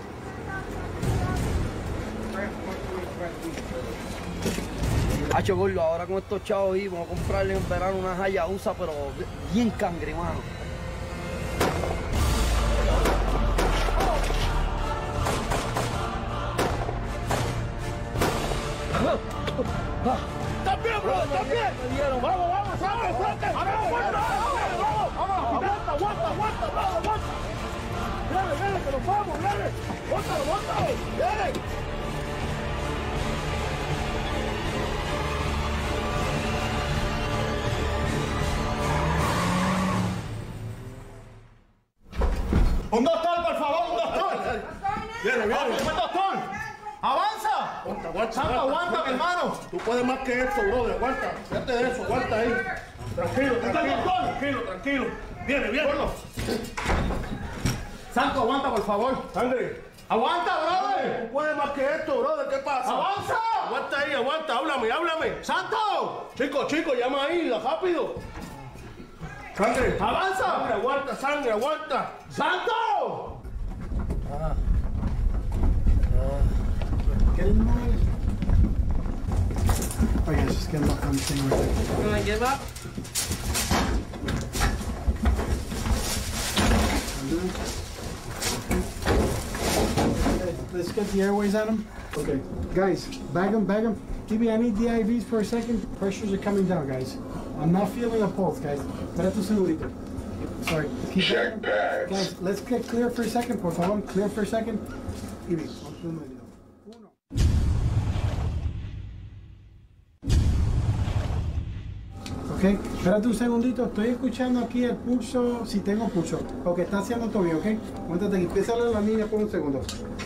Hacho, gordo, ahora con estos chavos y vamos a comprarle en verano una Hayabusa, pero bien cangre, mano. ¡Estás bien, bro! ¡Estás bien! ¡Vamos, vamos! ¡Vamos, fuerte! ¡Vamos! ¡Aguanta, bro! ¡Viene, que nos vamos! ¡Viene! ¡Bótalo! ¡Viene! ¡Un doctor, por favor! ¡Un doctor! ¡Viene! ¡Un doctor! ¡Avanza! Santo, aguanta, mi hermano. Tú puedes más que esto, brother. Aguanta. Fíjate de eso, aguanta ahí. Tranquilo. Viene. Santo, aguanta, por favor. Sangre. ¡Aguanta, brother! Tú puedes más que esto, brother. ¿Qué pasa? ¡Avanza! Aguanta ahí, aguanta. Háblame. ¡Santo! Chico, llama ahí, rápido. Sangre. ¡Avanza! Sangre, aguanta. ¡Santo! Get in the noise. Oh, yeah, just get locked on the thing right there. You wanna give up? Let's get the airways on him. Okay, guys, bag him. DB, I need the IVs for a second. Pressures are coming down, guys. I'm not feeling a pulse, guys. Espérate un segundito. Sorry. Check bags. Guys, let's get clear for a second, por favor. Clear for a second. DB, vamos a un momento. Ok, espérate un segundito, estoy escuchando aquí el pulso, si tengo pulso. Ok, está haciendo todo bien, ok. Aguántate aquí, empieza la línea por un segundo.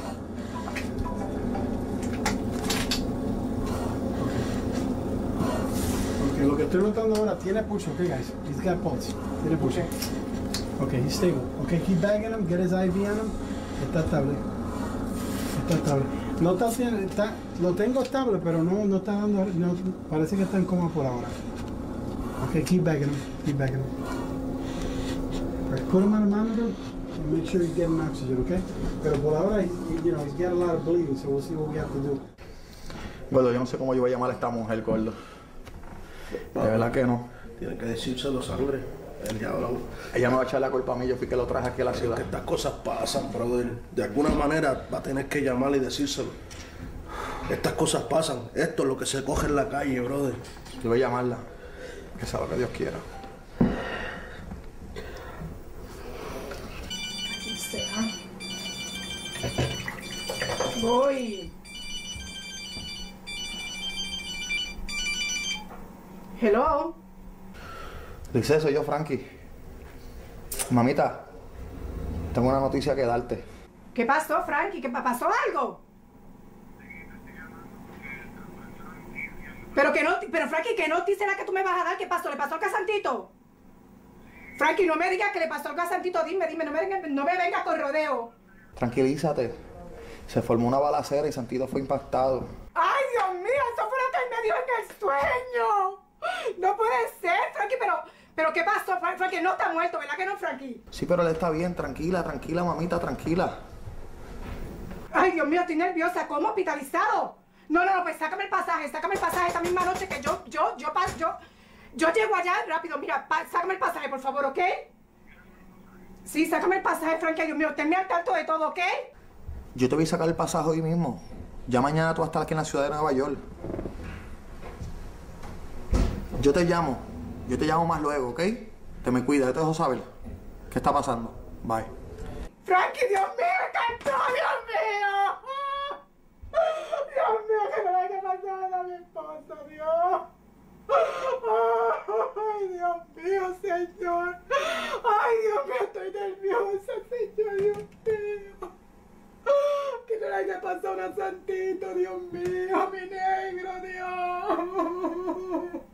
Ok, lo que estoy notando ahora, tiene pulso, ok guys. He's got pulse, tiene pulso. Ok, he's stable. Ok, keep bagging him, get his IV on him. Está estable. No está haciendo, lo tengo estable, pero no está dando, no, parece que está en coma por ahora. Okay, keep bagging him. All right, put him on a monitor and make sure he's getting oxygen, okay? Pero por ahora, you know, he's got a lot of bleeding, so we'll see what we have to do. Gordo, yo no sé cómo yo voy a llamar a esta mujer, gordo. De verdad que no. Tienen que decírselo, sangre. Ella me va a echar la culpa a mí, yo fui que lo traje aquí a la ciudad. Que estas cosas pasan, brother. De alguna manera va a tener que llamarle y decírselo. Estas cosas pasan. Esto es lo que se coge en la calle, brother. Yo voy a llamarla. Que sea lo que Dios quiera. Aquí está. Voy. Hello. Dice, soy yo, Frankie. Mamita, tengo una noticia que darte. ¿Qué pasó, Frankie? ¿Qué pasó algo? Pero Frankie, ¿qué noticia es la que tú me vas a dar? ¿Qué pasó? ¿Le pasó al Casantito? Frankie, no me digas que le pasó al Casantito. Dime, no me vengas con rodeo. Tranquilízate. Se formó una balacera y Santito fue impactado. ¡Ay, Dios mío! Eso fue lo que él me dio en el sueño. No puede ser, Frankie, pero ¿qué pasó? Frankie no está muerto, ¿verdad que no, Frankie? Sí, pero él está bien. Tranquila, mamita, tranquila. Ay, Dios mío, estoy nerviosa. ¿Cómo? ¿Hospitalizado? No, pues sácame el pasaje esta misma noche que yo llego allá rápido. Mira, sácame el pasaje, por favor, ¿ok? Sí, sácame el pasaje, Frankie, Dios mío, tenme al tanto de todo, ¿ok? Yo te voy a sacar el pasaje hoy mismo. Ya mañana tú vas a estar aquí en la ciudad de Nueva York. Yo te llamo más luego, ¿ok? Te me cuida, yo te dejo saber qué está pasando. Bye. Frankie, Dios mío, cantó, Dios mío. Dios mío, que no le haya pasado a mi esposo, Dios. Ay, Dios mío, Señor. Ay, Dios mío, estoy nerviosa, Señor, Dios mío. Que no le haya pasado a Santito, Dios mío, mi negro, Dios.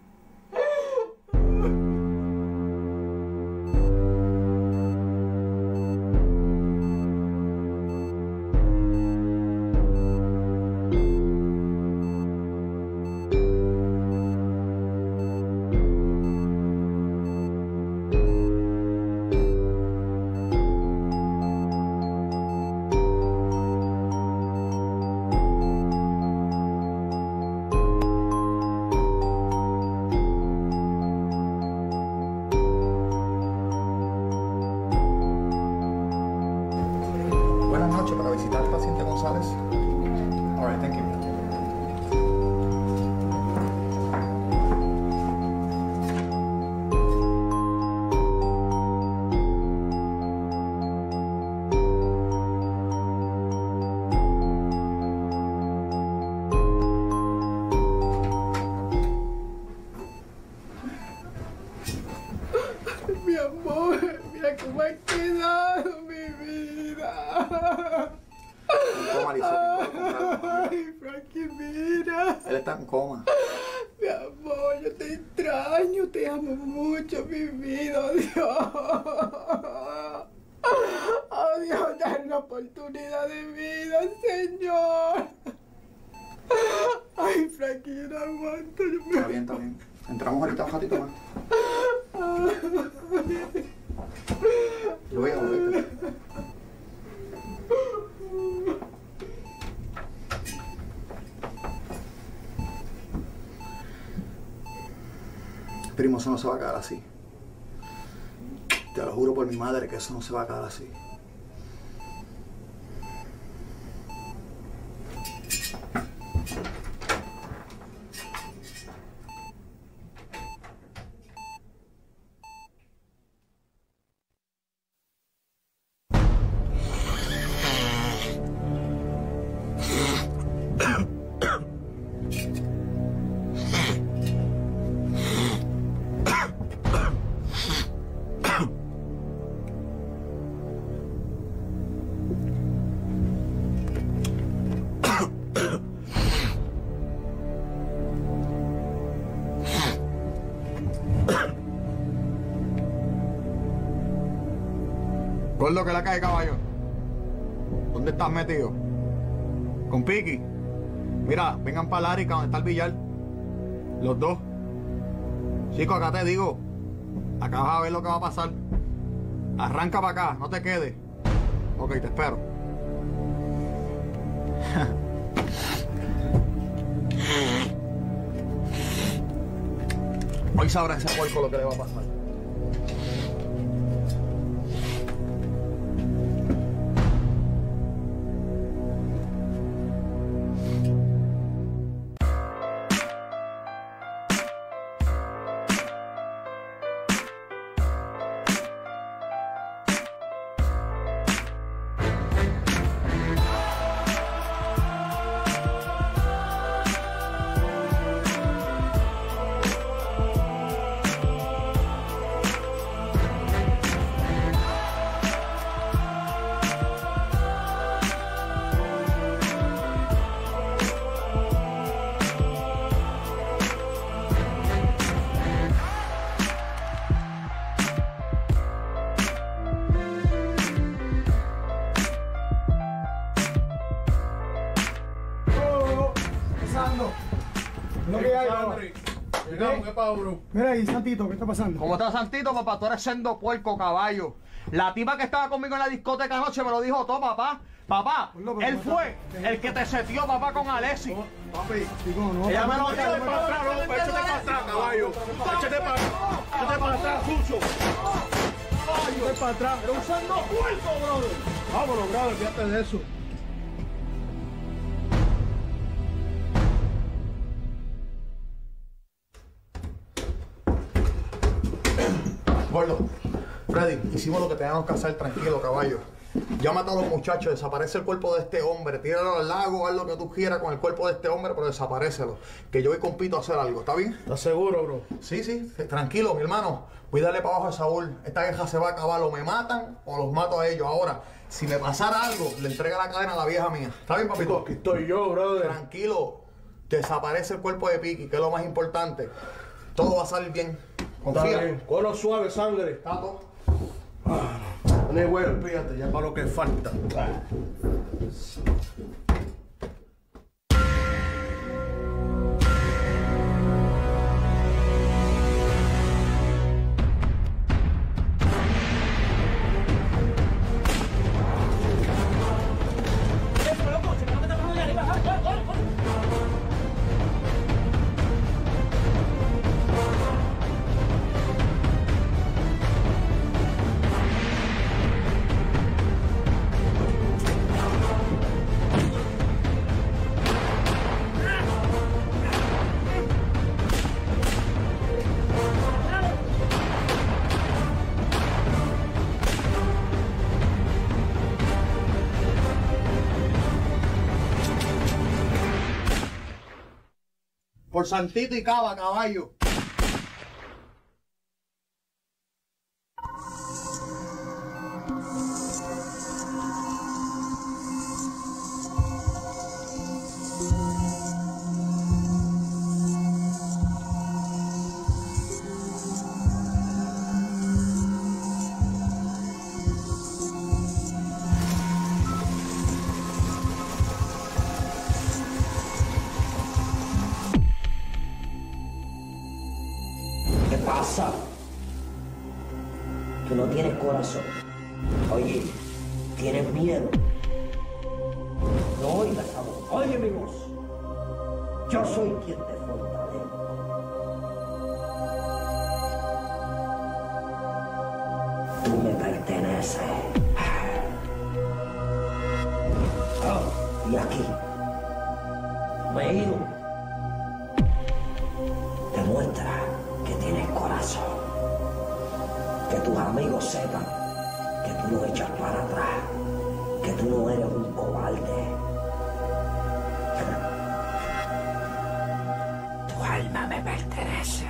Alright, thank you. Mi amor, mira cómo ha quedado mi vida. Ay, Frankie, mira. Él está en coma. Mi amor, yo te extraño, te amo mucho, mi vida, Dios. Oh, Dios, dale una oportunidad de vida, Señor. Ay, Frankie, yo no aguanto. Está bien, está bien. Entramos ahorita un ratito más. Yo voy a volver. Primo, eso no se va a quedar así. Te lo juro por mi madre que eso no se va a quedar así. Gordo, que la cae, caballo. ¿Dónde estás metido? ¿Con Piki? Mira, vengan para Larica, donde está el billar. Los dos. Chico, acá te digo. Acá vas a ver lo que va a pasar. Arranca para acá, no te quedes. Ok, te espero. Hoy sabrá ese puerco lo que le va a pasar. Mira ahí, Santito, ¿qué está pasando? ¿Cómo está, Santito, papá? Tú eres sendo puerco, caballo. La tipa que estaba conmigo en la discoteca anoche me lo dijo todo, papá. Papá, él fue el que te setió, papá, con Alexis. Papi, ella me lo dijo. Échate para atrás, loco, échate para atrás, caballo. Échate para atrás, sucio. Échate para atrás. Era un sendo puerco, brother. Vámonos, brother, fíjate de eso. Gordo, Freddy, hicimos lo que teníamos que hacer, tranquilo, caballo. Ya mata a los muchachos, desaparece el cuerpo de este hombre, tíralo al lago, haz lo que tú quieras con el cuerpo de este hombre, pero desaparécelo. Que yo y compito a hacer algo, ¿está bien? ¿Estás seguro, bro? Sí, tranquilo, mi hermano. Cuídale para abajo a Saúl. Esta guerra se va a acabar, o me matan o los mato a ellos. Ahora, si me pasara algo, le entrega la cadena a la vieja mía. ¿Está bien, papito? Aquí estoy yo, brother. Tranquilo, desaparece el cuerpo de Piki, que es lo más importante. Todo va a salir bien. Confía. Colo suave, sangre. Tato. Anyway, fíjate, ya para lo que falta. Por Santito y Cava, caballo. ¿Qué pasa? Tú no tienes corazón. Oye, tienes miedo. No oigas a vos. Oye mi voz. Yo soy quien te fortalece. Tú me perteneces. Y aquí me he ido. Demuestra que tienes corazón. Que tus amigos sepan que tú no echas para atrás. Que tú no eres un cobarde. Tu alma me pertenece.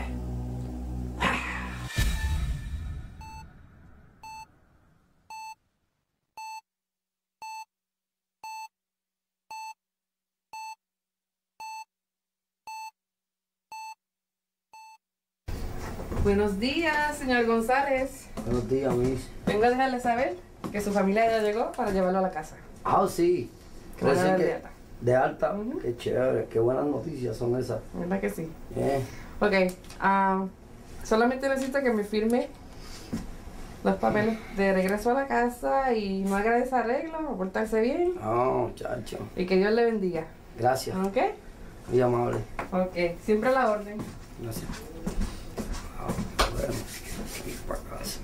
Buenos días, señor González. Buenos días, Miss. Vengo a dejarle saber que su familia ya llegó para llevarlo a la casa. Ah, sí. Que van a dar que- de alta. De alta. Qué chévere, qué buenas noticias son esas. ¿Verdad que sí? Bien. Ok, solamente necesito que me firme los papeles de regreso a la casa y no haga desarreglo, a portarse bien No, chacho. y que Dios le bendiga. Gracias. ¿Ok? Muy amable. Ok, siempre a la orden. Gracias. Bueno, ir para casa.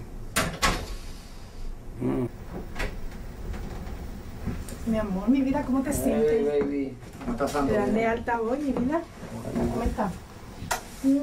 Mi amor, mi vida, ¿cómo te sientes? Hey, baby. ¿Cómo estás, Te Sandra? dan de alta hoy, mi vida. ¿Cómo estás? Qué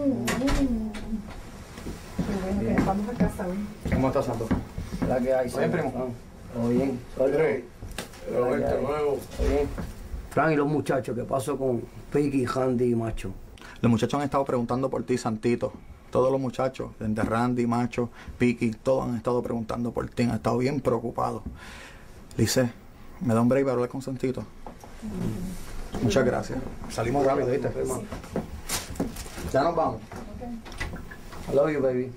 bueno que nos vamos a casa hoy. ¿Cómo estás, Santo? ¿La que hay? Oye, primo. Todo bien. Andrés, Todo bien. Fran, ¿y los muchachos? ¿Qué pasó con Piggy, Randy y Macho? Los muchachos han estado preguntando por ti, Santito. Todos los muchachos, desde Randy, Macho, Piki, todos han estado preguntando por ti. Han estado bien preocupados. Lice, ¿me da un break para hablar con Santito? Muchas gracias. Salimos rápido, ¿viste? Ya nos vamos. I love you, baby.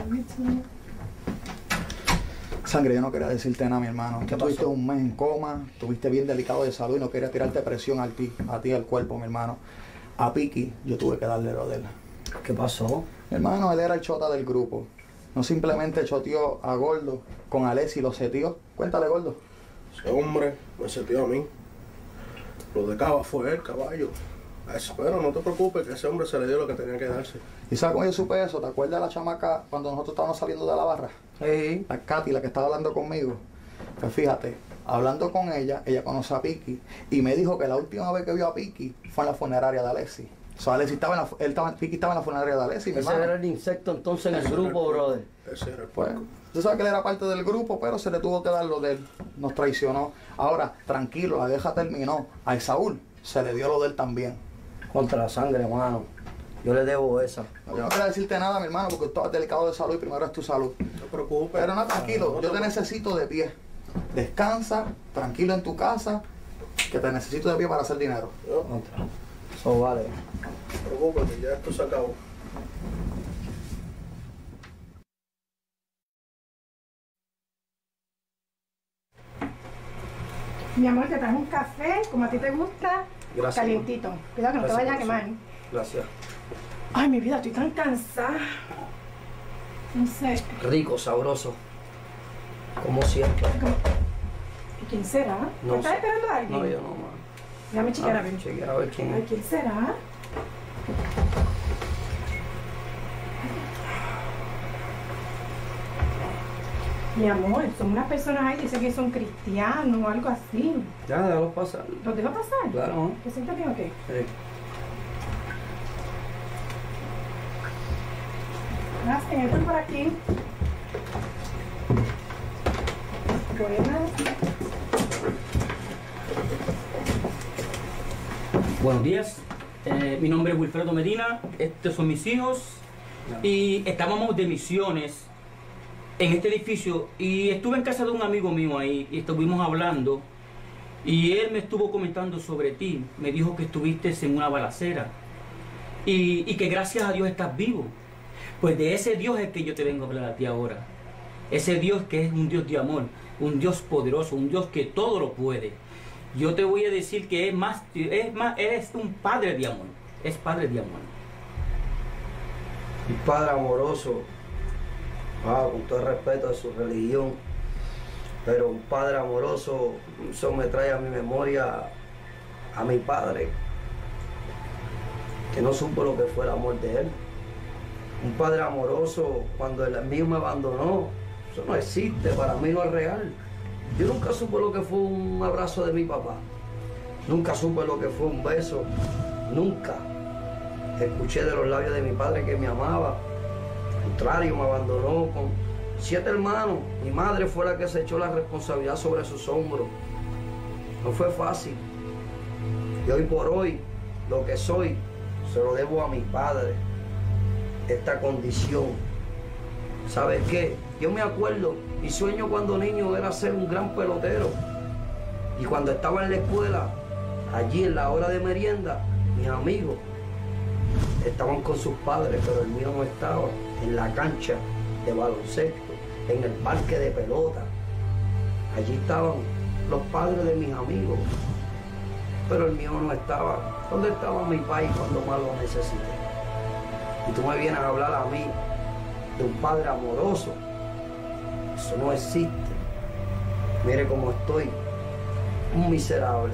Sangre, yo no quería decirte nada, mi hermano. ¿Qué Tú tuviste pasó? un mes en coma, estuviste bien delicado de salud y no quería tirarte presión a ti al cuerpo, mi hermano. A Piki, yo tuve que darle lo de él. ¿Qué pasó? Mi hermano, él era el chota del grupo. No simplemente choteó a Gordo con Alessi, lo setió. Cuéntale, Gordo. Ese hombre me setió a mí. Lo de Cava fue él, caballo. Pero no te preocupes, que ese hombre se le dio lo que tenía que darse. ¿Y sabes cómo yo supe eso? ¿Te acuerdas de la chamaca cuando nosotros estábamos saliendo de la barra? Sí. La Katy, la que estaba hablando conmigo. Pues fíjate, hablando con ella, ella conoce a Piki y me dijo que la última vez que vio a Piki fue en la funeraria de Alessi. So, Alessi estaba en Piki estaba en la funeraria de Alessi, mi Ese hermano. era el insecto entonces en el grupo, brother. Ese era el Pues, tú sabes que él era parte del grupo, pero se le tuvo que dar lo de él. Nos traicionó. Ahora, tranquilo, la guerra terminó. A Esaúl se le dio lo de él también. Contra la sangre, hermano. Yo le debo esa. Yo no quería decirte nada, mi hermano, porque tú estás delicado de salud y primero es tu salud. No te preocupes. Pero no, tranquilo, yo te necesito de pie. Descansa, tranquilo en tu casa, que te necesito de pie para hacer dinero. Eso vale. No te preocupes, que ya esto se acabó. Mi amor, te traes un café, como a ti te gusta, Gracias. calientito. Cuidado que no te vayas a quemar. Gracias. Ay, mi vida, estoy tan cansada. No sé. Rico, sabroso. Como siempre. ¿Y quién será? No ¿Estás sé. esperando a alguien? No, yo no, man. Déjame chequear a ver. Chequear a ver quién Ay, es. ¿quién será? Mi amor, son unas personas ahí, dicen que son cristianos o algo así. Ya, déjalo pasar. ¿Los dejo pasar? Claro. ¿Te sientes bien o qué? Sí. Gracias, entren por aquí. Buenas. Buenos días. Mi nombre es Wilfredo Medina, estos son mis hijos y estábamos de misiones en este edificio y estuve en casa de un amigo mío ahí y estuvimos hablando y él me estuvo comentando sobre ti, me dijo que estuviste en una balacera y que gracias a Dios estás vivo. Pues de ese Dios es que yo te vengo a hablar a ti ahora, ese Dios que es un Dios de amor, un Dios poderoso, un Dios que todo lo puede. Yo te voy a decir que eres un padre de amor, es padre de amor. Un padre amoroso, con todo el respeto de su religión, pero un padre amoroso, eso me trae a mi memoria a mi padre, que no supo lo que fue el amor de él. Un padre amoroso, cuando el mío me abandonó, eso no existe, para mí no es real. Yo nunca supe lo que fue un abrazo de mi papá, nunca supe lo que fue un beso, nunca. Escuché de los labios de mi padre que me amaba, al contrario, me abandonó con 7 hermanos. Mi madre fue la que se echó la responsabilidad sobre sus hombros. No fue fácil. Y hoy por hoy, lo que soy, se lo debo a mi padre, esta condición. ¿Sabes qué? Yo me acuerdo, mi sueño cuando niño era ser un gran pelotero. Y cuando estaba en la escuela, allí en la hora de merienda, mis amigos estaban con sus padres, pero el mío no estaba en la cancha de baloncesto, en el parque de pelota. Allí estaban los padres de mis amigos, pero el mío no estaba. ¿Dónde estaba mi país cuando más lo necesité? Y tú me vienes a hablar a mí de un padre amoroso. Eso no existe. Mire cómo estoy, un miserable.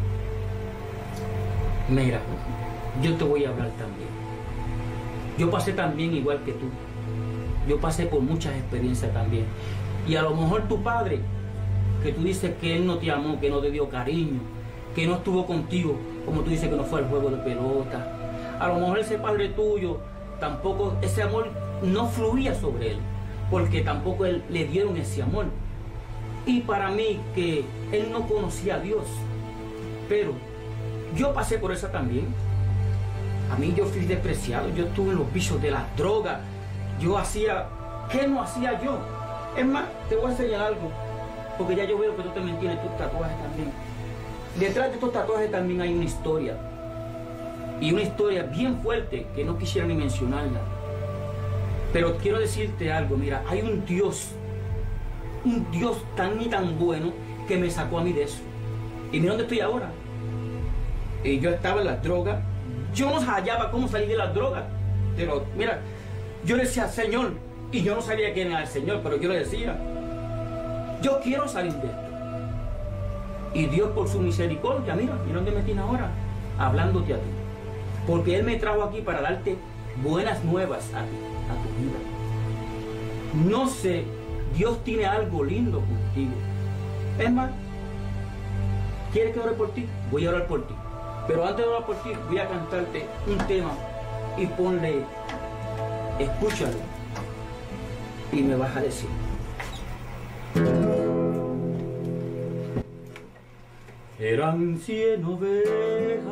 Mira, yo te voy a hablar también. Yo pasé también igual que tú. Yo pasé por muchas experiencias también. Y a lo mejor tu padre, que tú dices que él no te amó, que no te dio cariño, que no estuvo contigo, como tú dices que no fue al juego de pelota. A lo mejor ese padre tuyo, tampoco, ese amor no fluía sobre él, porque tampoco él, le dieron ese amor. Y para mí, que él no conocía a Dios, pero yo pasé por eso también. A mí yo fui despreciado, yo estuve en los vicios de las drogas, yo hacía, ¿qué no hacía yo? Es más, te voy a enseñar algo, porque ya yo veo que tú te mantienes tus tatuajes también. Detrás de estos tatuajes también hay una historia, y una historia bien fuerte que no quisiera ni mencionarla. Pero quiero decirte algo, mira, hay un Dios tan y tan bueno que me sacó a mí de eso. Y mira dónde estoy ahora. Y yo estaba en las drogas, yo no hallaba cómo salir de las drogas. Pero mira, yo le decía, Señor, y yo no sabía quién era el Señor, pero yo le decía, yo quiero salir de esto. Y Dios por su misericordia, mira dónde me tiene ahora, hablándote a ti. Porque Él me trajo aquí para darte buenas nuevas a ti, a tu vida. No sé, Dios tiene algo lindo contigo. Es más, ¿quieres que ore por ti? Voy a orar por ti. Pero antes de orar por ti, voy a cantarte un tema y ponle, escúchalo y me vas a decir. Eran 100 ovejas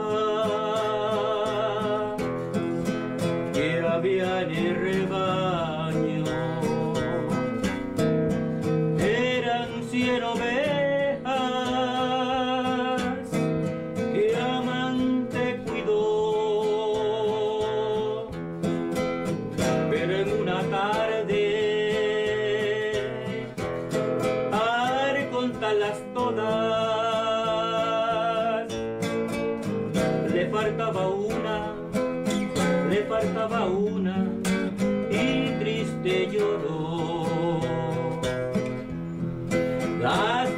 que había en el rebaño. Eran 100 ovejas que amante cuidó. Pero en una tarde, al contarlas todas, le faltaba una y triste lloró. Las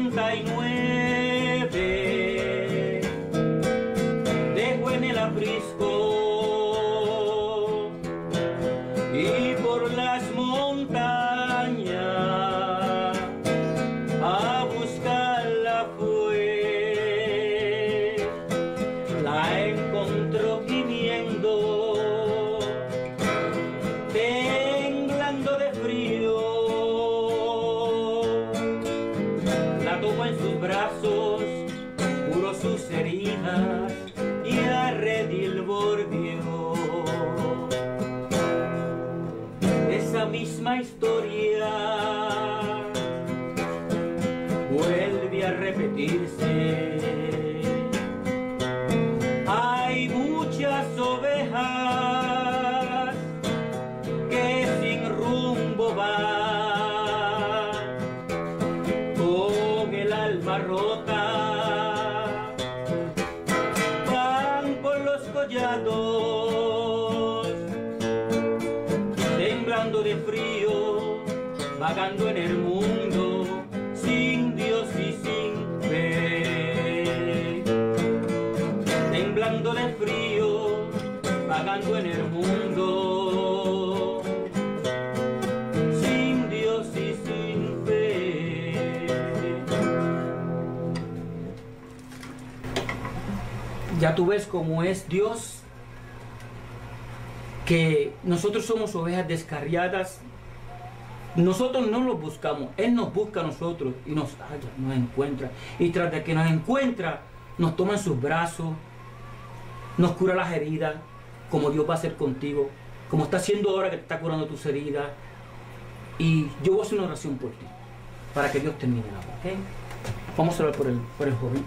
99 dejó en el aprisco y por las montañas a buscarla fue. La encontró gimiendo, temblando de frío. La tomó en sus brazos, curó sus heridas y a redil misma historia vuelve a repetirse. Hay muchas ovejas que sin rumbo van, con el alma rota, van por los collados, temblando de frío, vagando en el mundo, sin Dios y sin fe. Temblando de frío, vagando en el mundo, sin Dios y sin fe. Ya tú ves cómo es Dios, que nosotros somos ovejas descarriadas. Nosotros no los buscamos, Él nos busca a nosotros y nos halla, nos encuentra. Y tras de que nos encuentra, nos toma en sus brazos, nos cura las heridas, como Dios va a hacer contigo, como está haciendo ahora que te está curando tus heridas. Y yo voy a hacer una oración por ti, para que Dios termine la obra, ¿ok? Vamos a orar por el joven.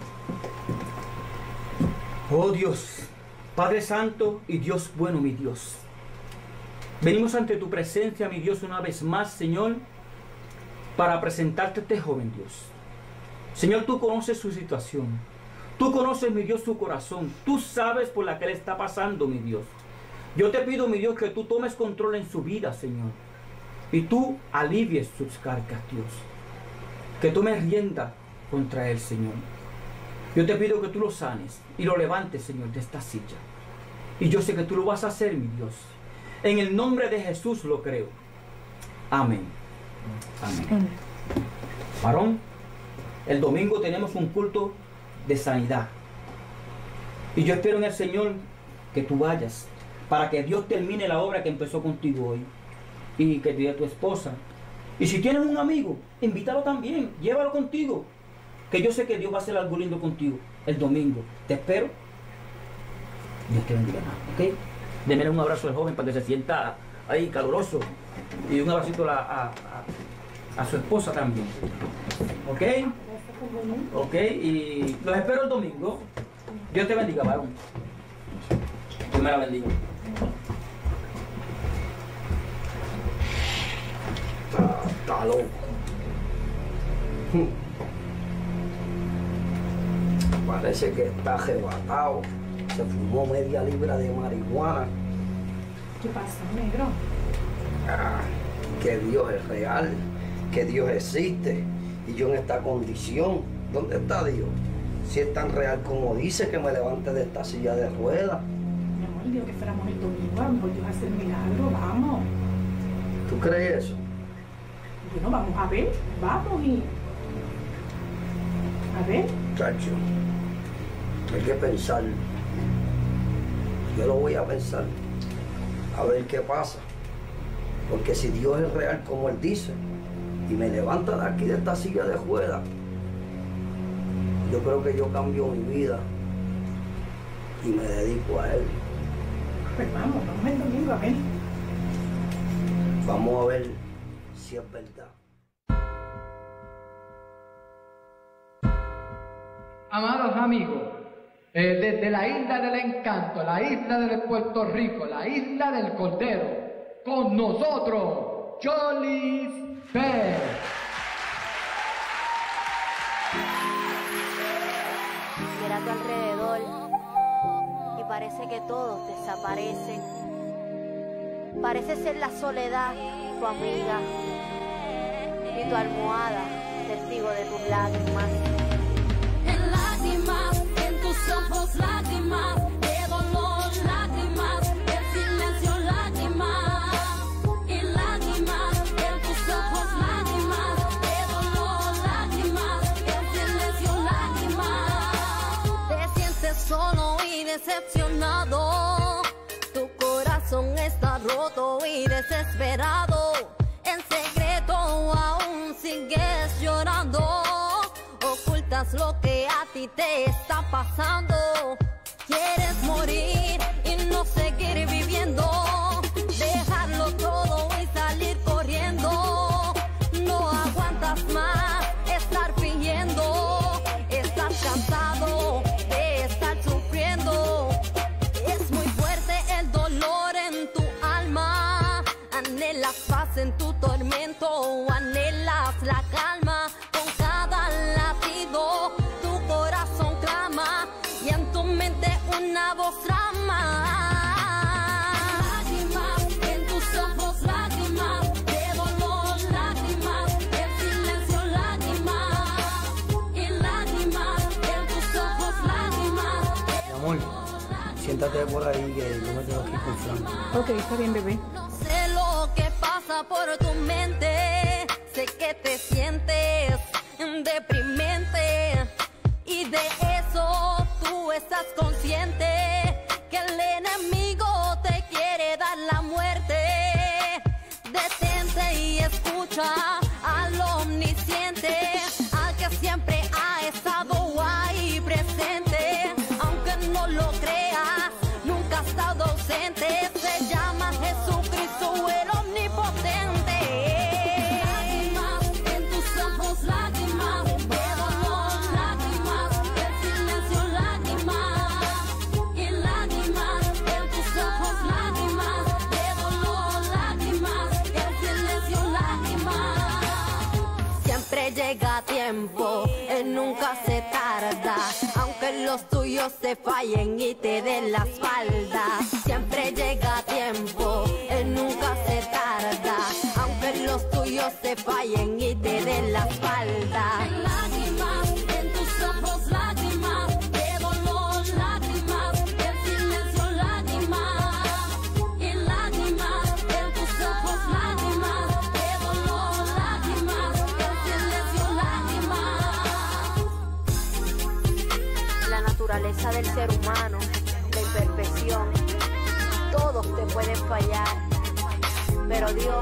Oh Dios, Padre Santo y Dios bueno, mi Dios. Venimos ante tu presencia, mi Dios, una vez más, Señor, para presentarte a este joven, Dios. Señor, tú conoces su situación. Tú conoces, mi Dios, su corazón. Tú sabes por la que él está pasando, mi Dios. Yo te pido, mi Dios, que tú tomes control en su vida, Señor. Y tú alivies sus cargas, Dios. Que tomes rienda contra él, Señor. Yo te pido que tú lo sanes y lo levantes, Señor, de esta silla. Y yo sé que tú lo vas a hacer, mi Dios. En el nombre de Jesús lo creo. Amén. Amén. Varón, el domingo tenemos un culto de sanidad. Y yo espero en el Señor que tú vayas, para que Dios termine la obra que empezó contigo hoy. Y que te dé tu esposa. Y si tienes un amigo, invítalo también, llévalo contigo. Que yo sé que Dios va a hacer algo lindo contigo el domingo. Te espero. Dios te bendiga, ¿ok? Deme un abrazo al joven para que se sienta ahí caluroso. Y un abracito a su esposa también. ¿Ok? Ok, y los espero el domingo. Dios te bendiga, varón. Dios me la bendiga. Está loco. Parece que está arrebatado. Se fumó media libra de marihuana. ¿Qué pasa, negro? Que Dios es real, que Dios existe. Y yo en esta condición, ¿dónde está Dios? Si es tan real como dice, que me levante de esta silla de ruedas. Mi amor, Dios, que fuéramos el domingo, a lo mejor Dios hace el milagro, vamos. ¿Tú crees eso? Bueno, vamos a ver, vamos y... A ver. Chacho, hay que pensar. Yo lo voy a pensar, a ver qué pasa. Porque si Dios es real como Él dice, y me levanta de aquí de esta silla de ruedas, yo creo que yo cambio mi vida y me dedico a Él. Pues vamos el domingo a ver. Vamos a ver si es verdad. Amados amigos, desde la isla del encanto, la isla de Puerto Rico, la isla del Cordero, con nosotros, Cholis Pérez. Mira a tu alrededor y parece que todos desaparecen. Parece ser la soledad tu amiga y tu almohada testigo de tus lágrimas. En lágrimas, en tus ojos lágrimas, de dolor lágrimas, el silencio lágrimas. En lágrimas, en tus ojos lágrimas, de dolor lágrimas, el silencio lágrimas. Te sientes solo y decepcionado, tu corazón está roto y desesperado. En secreto aún sigues llorando, ocultas lo que a ti te está pasando. Quieres morir y no seguir viviendo, dejarlo todo y salir corriendo. siéntate por ahí que yo me tengo que ir con Frank. Ok, está bien, bebé. No sé lo que pasa por tu mente, sé que te sientes deprimente y de eso tú estás consciente, que el enemigo te quiere dar la muerte. Detente y escucha al omnisciente, al que siempre ha estado ahí presente, aunque no lo creas, nunca ha estado ausente. Se llama Jesucristo el omnipotente. Lágrimas en tus ojos, lágrimas de dolor, lágrimas del silencio, lágrimas y lágrimas en tus ojos, lágrimas de dolor, lágrimas del silencio, lágrimas. Siempre llega a tiempo, él nunca se tarda, aunque los tuyos te fallen y te den la espalda. Siempre llega a tiempo, él nunca se tarda, aunque los tuyos te fallen y te den la espalda. Lágrimas en tus ojos, lágrimas de dolor, lágrimas del silencio, lágrimas y lágrimas en tus ojos, lágrimas de dolor, lágrimas del silencio, lágrimas. La naturaleza del ser humano, la imperfección, todos te pueden fallar, pero Dios.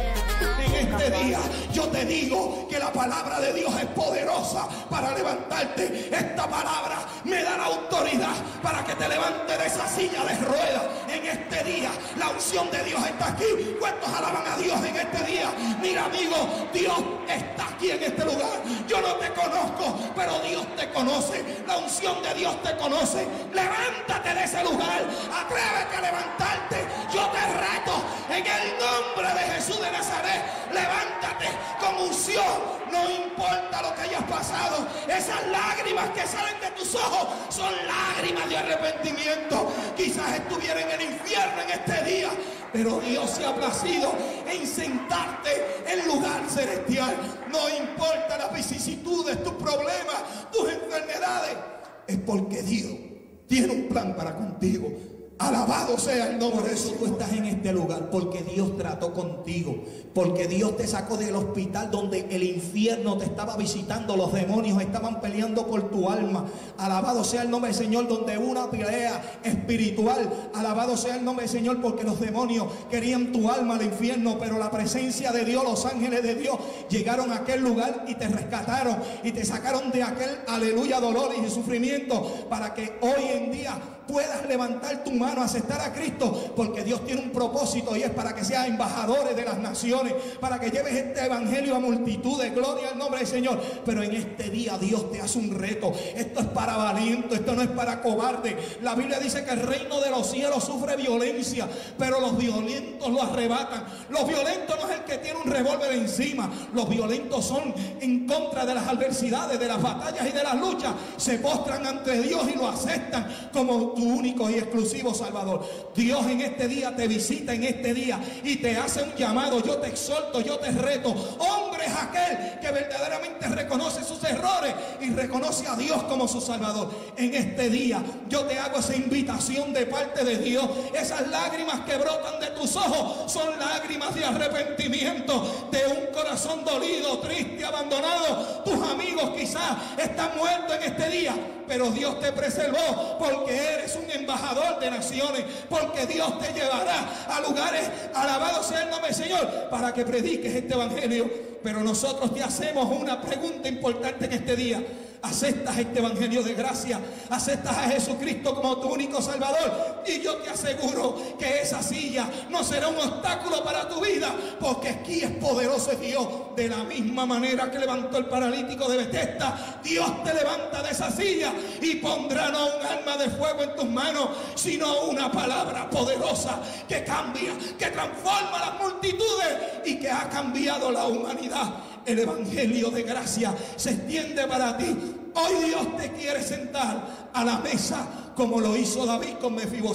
En este día yo te digo que la palabra de Dios es poderosa para levantarte. Esta palabra me da la autoridad para que te levantes de esa silla de ruedas. En este día la unción de Dios está aquí. ¿Cuántos alaban a Dios en este día? Mira, amigo, Dios está aquí en este lugar. Yo no te conozco, pero Dios te conoce. La unción de Dios te conoce. Levántate de ese lugar, atrévete a levantarte. Yo te reto en el nombre de Jesús de Nazaret. Levántate con unción, no importa lo que hayas pasado. Esas lágrimas que salen de tus ojos son lágrimas de arrepentimiento. Quizás estuviera en el infierno en este día, pero Dios se ha placido en sentarte en lugar celestial. No importa las vicisitudes, tus problemas, tus enfermedades, es porque Dios tiene un plan para contigo. Alabado sea el nombre de Jesús. Tú estás en este lugar porque Dios trató contigo, porque Dios te sacó del hospital donde el infierno te estaba visitando, los demonios estaban peleando por tu alma. Alabado sea el nombre del Señor, donde hubo una pelea espiritual. Alabado sea el nombre del Señor, porque los demonios querían tu alma al infierno, pero la presencia de Dios, los ángeles de Dios llegaron a aquel lugar y te rescataron y te sacaron de aquel, aleluya, dolor y sufrimiento, para que hoy en día puedas levantar tu mano, aceptar a Cristo, porque Dios tiene un propósito y es para que seas embajadores de las naciones, para que lleves este evangelio a multitudes. Gloria al nombre del Señor. Pero en este día Dios te hace un reto. Esto es para valientes, esto no es para cobardes. La Biblia dice que el reino de los cielos sufre violencia, pero los violentos lo arrebatan. Los violentos no es el que tiene un revólver encima. Los violentos son en contra de las adversidades, de las batallas y de las luchas. Se postran ante Dios y lo aceptan como tu único y exclusivo Salvador. Dios en este día te visita, en este día, y te hace un llamado. Yo te exhorto, yo te reto. Hombre es aquel que verdaderamente reconoce sus errores y reconoce a Dios como su Salvador. En este día yo te hago esa invitación de parte de Dios. Esas lágrimas que brotan de tus ojos son lágrimas de arrepentimiento, de un corazón dolido, triste, abandonado. Tus amigos quizás están muertos en este día, pero Dios te preservó porque eres un embajador de naciones, porque Dios te llevará a lugares, alabado sea el nombre del Señor, para que prediques este evangelio. Pero nosotros te hacemos una pregunta importante en este día. ¿Aceptas este evangelio de gracia? ¿Aceptas a Jesucristo como tu único Salvador? Y yo te aseguro que esa silla no será un obstáculo para tu vida, porque aquí es poderoso Dios. De la misma manera que levantó el paralítico de Betesda, Dios te levanta de esa silla y pondrá no un arma de fuego en tus manos, sino una palabra poderosa que cambia, que transforma las multitudes y que ha cambiado la humanidad. El evangelio de gracia se extiende para ti. Hoy Dios te quiere sentar a la mesa como lo hizo David con Mefiboset.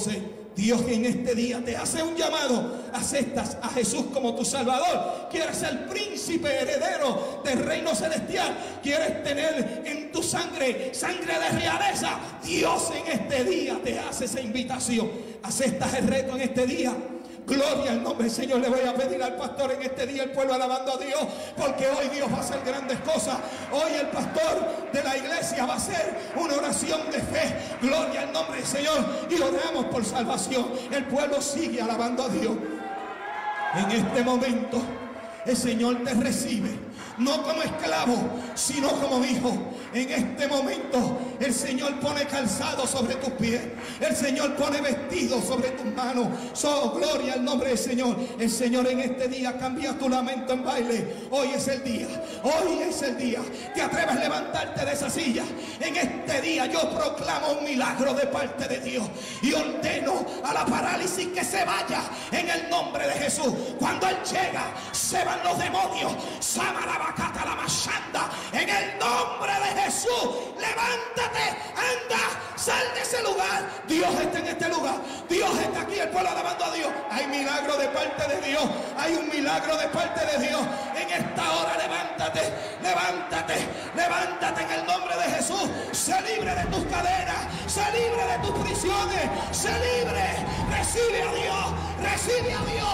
Dios en este día te hace un llamado. Aceptas a Jesús como tu Salvador. Quieres ser príncipe heredero del reino celestial. Quieres tener en tu sangre, sangre de realeza. Dios en este día te hace esa invitación. Aceptas el reto en este día. Gloria al nombre del Señor. Le voy a pedir al pastor en este día, el pueblo alabando a Dios, porque hoy Dios va a hacer grandes cosas. Hoy el pastor de la iglesia va a hacer una oración de fe. Gloria al nombre del Señor. Y oramos por salvación. El pueblo sigue alabando a Dios. En este momento el Señor te recibe, no como esclavo, sino como hijo. En este momento el Señor pone calzado sobre tus pies. El Señor pone vestido sobre tus manos. Gloria al nombre del Señor. El Señor en este día cambia tu lamento en baile. Hoy es el día. Hoy es el día. Te atreves a levantarte de esa silla. En este día yo proclamo un milagro de parte de Dios. Y ordeno a la parálisis que se vaya en el nombre de Jesús. Cuando Él llega, se van los demonios. Samarabacata la machanda. En el nombre de Jesús, levántate, anda, sal de ese lugar. Dios está en este lugar. Dios está aquí, el pueblo alabando a Dios. Hay milagro de parte de Dios. Hay un milagro de parte de Dios. En esta hora levántate, levántate, levántate en el nombre de Jesús. Sé libre de tus cadenas, sé libre de tus prisiones, sé libre. Recibe a Dios, recibe a Dios.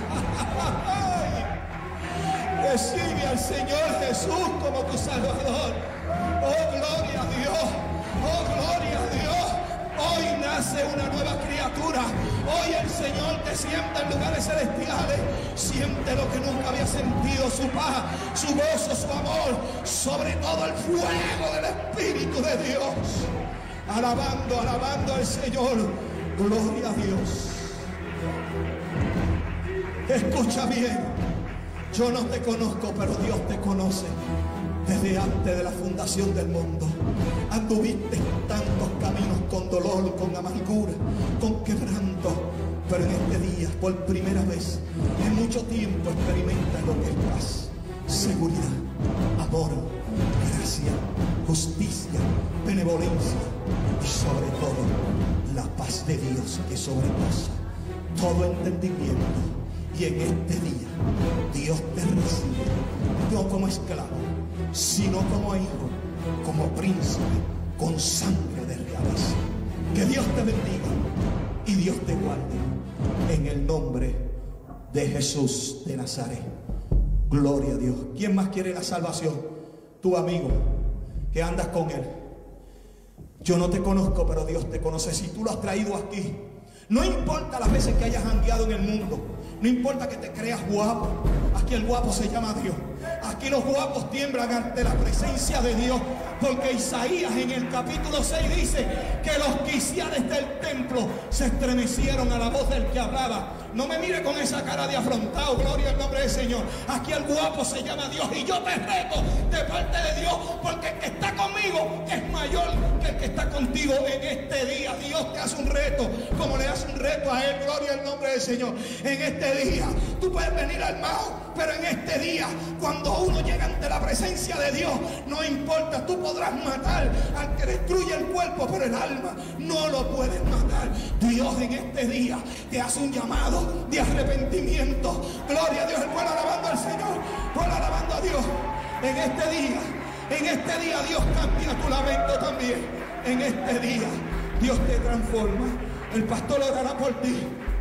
Recibe al Señor Jesús como tu Salvador. Oh, gloria a Dios. Oh, gloria a Dios. Hoy nace una nueva criatura. Hoy el Señor te sienta en lugares celestiales. Siente lo que nunca había sentido, su paz, su gozo, su amor. Sobre todo el fuego del Espíritu de Dios. Alabando, alabando al Señor. Gloria a Dios. Escucha bien. Yo no te conozco, pero Dios te conoce. Desde antes de la fundación del mundo anduviste tantos caminos con dolor, con amargura, con quebranto. Pero en este día, por primera vez en mucho tiempo, experimentas lo que es paz, seguridad, amor, gracia, justicia, benevolencia y sobre todo la paz de Dios que sobrepasa todo entendimiento. Y en este día Dios te recibe, no como esclavo, sino como hijo, como príncipe, con sangre de realeza. Que Dios te bendiga y Dios te guarde. En el nombre de Jesús de Nazaret. Gloria a Dios. ¿Quién más quiere la salvación? Tu amigo, que andas con Él. Yo no te conozco, pero Dios te conoce. Si tú lo has traído aquí, no importa las veces que hayas jangueado en el mundo, no importa que te creas guapo, aquí el guapo se llama Dios. Aquí los guapos tiemblan ante la presencia de Dios, porque Isaías en el capítulo 6 dice que los quiciales del templo se estremecieron a la voz del que hablaba. No me mire con esa cara de afrontado, gloria al nombre del Señor. Aquí el guapo se llama Dios y yo te reto de parte de Dios, porque el que está conmigo es mayor que el que está contigo en este día. Dios te hace un reto, como le hace un reto a Él, gloria al nombre del Señor. En este día, tú puedes venir armado, pero en este día, cuando uno llega ante la presencia de Dios, no importa, tú podrás matar al que destruye el cuerpo, pero el alma no lo puedes matar. Dios en este día te hace un llamado de arrepentimiento. Gloria a Dios, el pueblo alabando al Señor, el pueblo alabando a Dios. En este día Dios cambia tu lamento también. En este día Dios te transforma. El pastor orará por ti.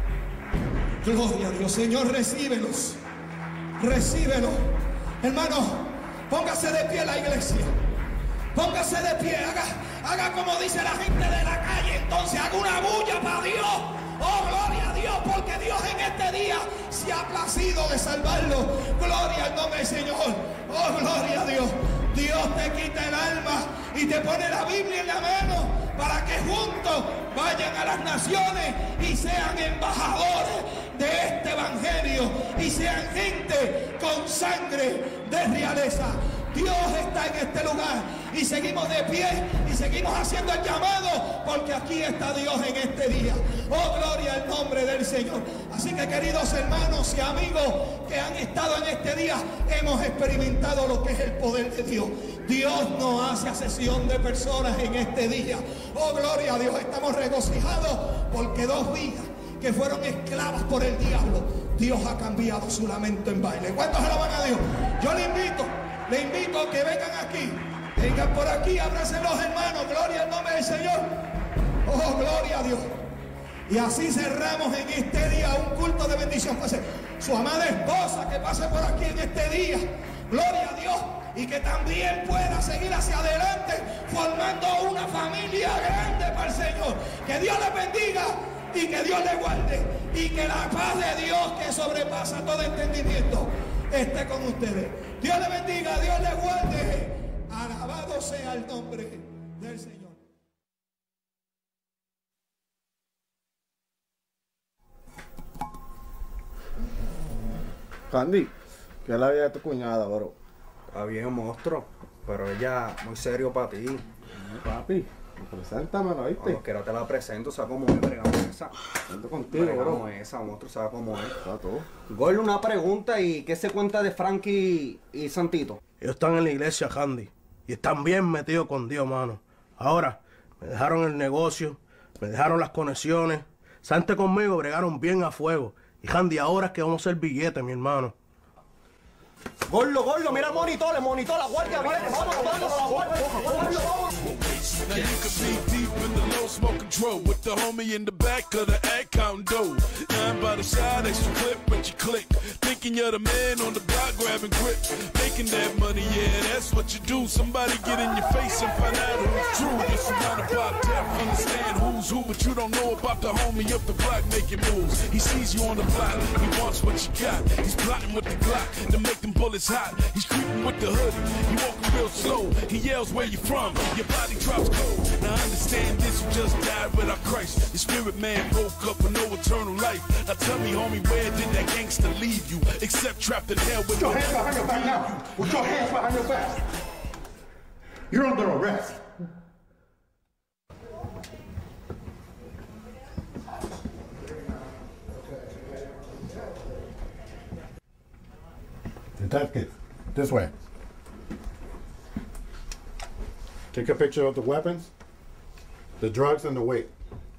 Gloria a Dios. Señor, recíbelos. Recíbelos. Hermano, póngase de pie la iglesia. Póngase de pie. Haga como dice la gente de la calle. Entonces haga una bulla para Dios. Oh, gloria a Dios, porque Dios en este día se ha placido de salvarlo. Gloria al nombre del Señor. Oh, gloria a Dios. Dios te quita el alma y te pone la Biblia en la mano para que juntos vayan a las naciones y sean embajadores de este evangelio y sean gente con sangre de realeza. Dios está en este lugar y seguimos de pie y seguimos haciendo el llamado, porque aquí está Dios en este día. Oh, gloria al nombre del Señor. Así que, queridos hermanos y amigos que han estado en este día, hemos experimentado lo que es el poder de Dios. Dios no hace acepción de personas en este día. Oh, gloria a Dios. Estamos regocijados porque 2 vidas que fueron esclavas por el diablo, Dios ha cambiado su lamento en baile. ¿Cuántos alaban a Dios? Yo le invito a que vengan aquí. Vengan por aquí, abracen los hermanos. Gloria al nombre del Señor. Oh, gloria a Dios. Y así cerramos en este día un culto de bendición. Pase su amada esposa que pase por aquí en este día. Gloria a Dios. Y que también pueda seguir hacia adelante formando una familia grande para el Señor. Que Dios les bendiga y que Dios les guarde. Y que la paz de Dios que sobrepasa todo entendimiento esté con ustedes. Dios les bendiga, Dios les guarde. Alabado sea el nombre del Señor. Candy, ¿qué es la vida de tu cuñada, bro? Está bien, monstruo, pero ella muy serio para ti. Papi, preséntamela, ¿viste? Cuando quiera te la presento, ¿sabes cómo es? Bregamos esa. Siento contigo, Bregamos bro. esa, monstruo, ¿sabes cómo es? Está todo. Gol, una pregunta, ¿y qué se cuenta de Frankie y Santito? Ellos están en la iglesia, Candy, y están bien metidos con Dios, mano. Ahora, me dejaron el negocio, me dejaron las conexiones. Sante conmigo, bregaron bien a fuego. Y Candy, ahora es que vamos a hacer billetes, mi hermano. Gordo, mira el monitor, la guardia viene, vamos, la guardia, Now you can see deep in the low smoke control with the homie in the back of the ad counting 9 by the side, extra clip, but you click. Thinking you're the man on the block, grabbing grip. Making that money, yeah, that's what you do. Somebody get in your face and find out who's true. It's not about death, understand who's who, but you don't know about the homie up the block making moves. He sees you on the block, he wants what you got. He's plotting with the Glock to make them bullets hot. He's creeping with the hoodie, he walking real slow. He yells where you from, your body drops cold. Now understand this, you just died without Christ. Your spirit man woke up with no eternal life. Now tell me, homie, where did that gangster leave you? Except trapped in hell with Put your hands behind your back now. Put your hands behind your back. You're under arrest. Detective, this way. Take a picture of the weapons, the drugs, and the weight.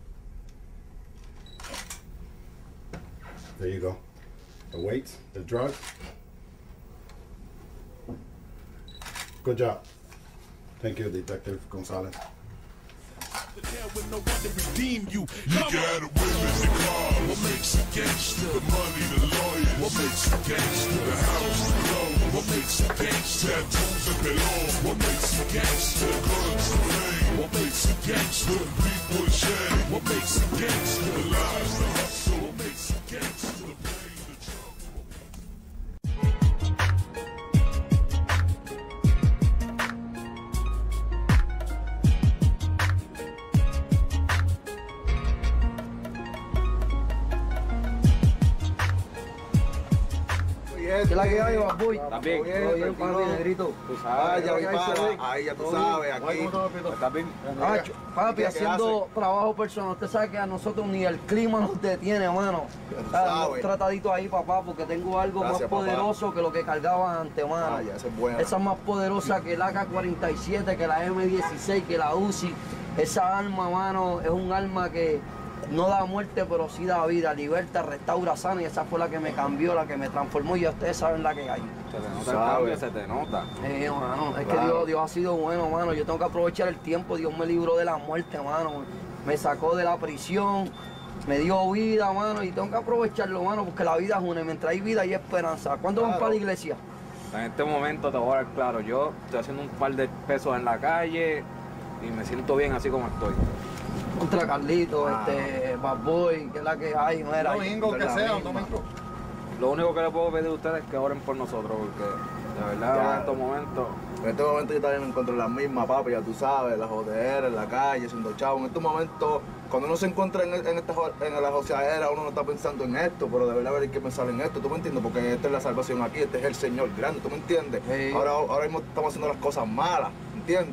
There you go. The weights, the drugs. Good job. Thank you, Detective Gonzalez. with no one to redeem you. You got a women, the car, what makes a gangster? The money, the lawyer, what makes a gangster? The house, the clothes, what makes a gangster? Tattoos that belong, what makes a gangster? The guns, the fame, what makes a gangster? The people, the shame, what makes a gangster? The lies, the hustle, what makes a gangster? The pain, the trouble. ¿Qué es la que hay, Bambuy? ¿Estás bien? Todo bien, papi, negrito. Tú sabes, ya ahí ya tú sabes, aquí. ¿Estás bien? Papi, haciendo trabajo personal. Usted sabe que a nosotros ni el clima nos detiene, mano. Un tratadito ahí, papá, porque tengo algo más poderoso que lo que cargaba antes, mano. Esa es buena. Esa es más poderosa que la AK-47, que la M16, que la UCI. Esa arma, mano, es un arma que no da muerte, pero sí da vida, liberta, restaura, sana, y esa fue la que me cambió, la que me transformó, y ya ustedes saben la que hay. Se te nota el cambio, se te nota. Mano, es que Dios ha sido bueno, mano. Yo tengo que aprovechar el tiempo. Dios me libró de la muerte, mano. Me sacó de la prisión, me dio vida, mano, y tengo que aprovecharlo, mano, porque la vida es una, y mientras hay vida hay esperanza. ¿Cuándo van para la iglesia? En este momento te voy a dar claro, yo estoy haciendo un par de pesos en la calle y me siento bien así como estoy. Contra Carlito, Bad Boy, que es la que hay, no era. Domingo, que sea, un domingo. Lo único que le puedo pedir a ustedes es que oren por nosotros, porque de verdad en estos momentos... En este momento yo también me encuentro en la misma, papi, ya tú sabes, la jodera, en la calle, siendo chavo. En estos momentos, cuando uno se encuentra en la joseadera, uno no está pensando en esto, pero de verdad hay que pensar en esto, ¿tú me entiendes? Porque esta es la salvación aquí, este es el Señor grande, ¿tú me entiendes? Sí. Ahora mismo estamos haciendo las cosas malas, ¿entiendes?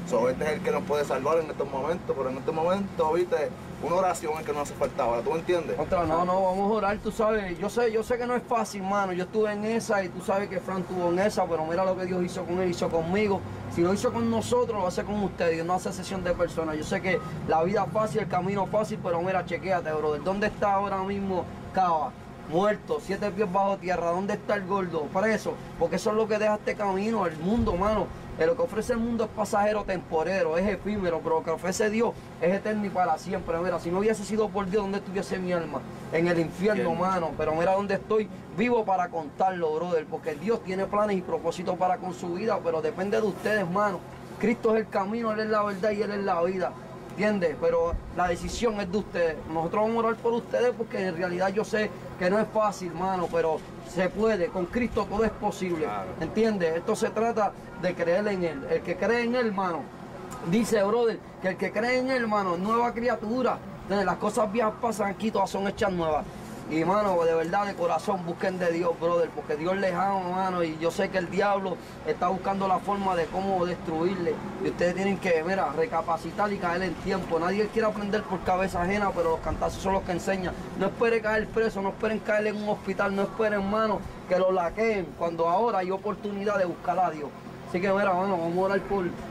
So, este es el que nos puede salvar en estos momentos, pero en estos momentos, viste, una oración es que nos hace falta ahora, ¿tú entiendes? No, vamos a orar, tú sabes, yo sé que no es fácil, mano, yo estuve en esa y tú sabes que Fran estuvo en esa, pero mira lo que Dios hizo con él, hizo conmigo. Si lo hizo con nosotros, lo hace con ustedes. Dios no hace excepción de personas. Yo sé que la vida es fácil, el camino es fácil, pero mira, chequéate, brother. ¿Dónde está ahora mismo Cava? Muerto, 7 pies bajo tierra. ¿Dónde está el gordo? Preso. Porque eso es lo que deja este camino, el mundo, mano. Lo que ofrece el mundo es pasajero, temporero, es efímero, pero lo que ofrece Dios es eterno y para siempre. Mira, si no hubiese sido por Dios, ¿dónde estuviese mi alma? En el infierno, mano. Pero mira dónde estoy, vivo para contarlo, brother. Porque Dios tiene planes y propósitos para con su vida, pero depende de ustedes, mano. Cristo es el camino, Él es la verdad y Él es la vida. ¿Entiendes? Pero la decisión es de ustedes. Nosotros vamos a orar por ustedes porque en realidad yo sé que no es fácil, mano, pero se puede. Con Cristo todo es posible. Claro. ¿Entiendes? Esto se trata de creer en Él. El que cree en Él, hermano, dice, brother, que el que cree en Él, hermano, es nueva criatura. Entonces, las cosas viejas pasan aquí, todas son hechas nuevas. Y, mano, de verdad, de corazón, busquen de Dios, brother, porque Dios les ama, mano, y yo sé que el diablo está buscando la forma de cómo destruirle. Y ustedes tienen que, mira, recapacitar y caer en tiempo. Nadie quiere aprender por cabeza ajena, pero los cantazos son los que enseñan. No esperen caer preso, no esperen caer en un hospital, no esperen, mano, que lo laqueen, cuando ahora hay oportunidad de buscar a Dios. Así que, mira, mano, vamos a orar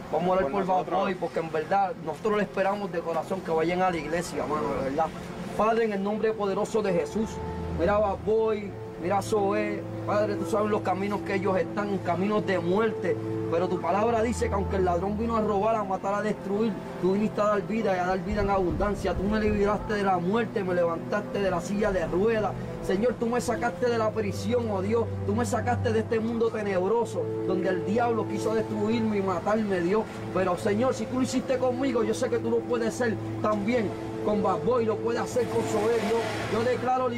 por Bad Boy, porque en verdad nosotros le esperamos de corazón que vayan a la iglesia, mano, de verdad. Padre, en el nombre poderoso de Jesús, mira Bad Boy, mira Zoé, Padre, tú sabes los caminos que ellos están, en caminos de muerte, pero tu palabra dice que aunque el ladrón vino a robar, a matar, a destruir, tú viniste a dar vida y a dar vida en abundancia. Tú me libraste de la muerte, me levantaste de la silla de ruedas. Señor, tú me sacaste de la prisión, oh Dios, tú me sacaste de este mundo tenebroso, donde el diablo quiso destruirme y matarme, Dios. Pero Señor, si tú lo hiciste conmigo, yo sé que tú lo puedes hacer también con Bad Boy, lo puede hacer con Zoé, Dios. Yo declaro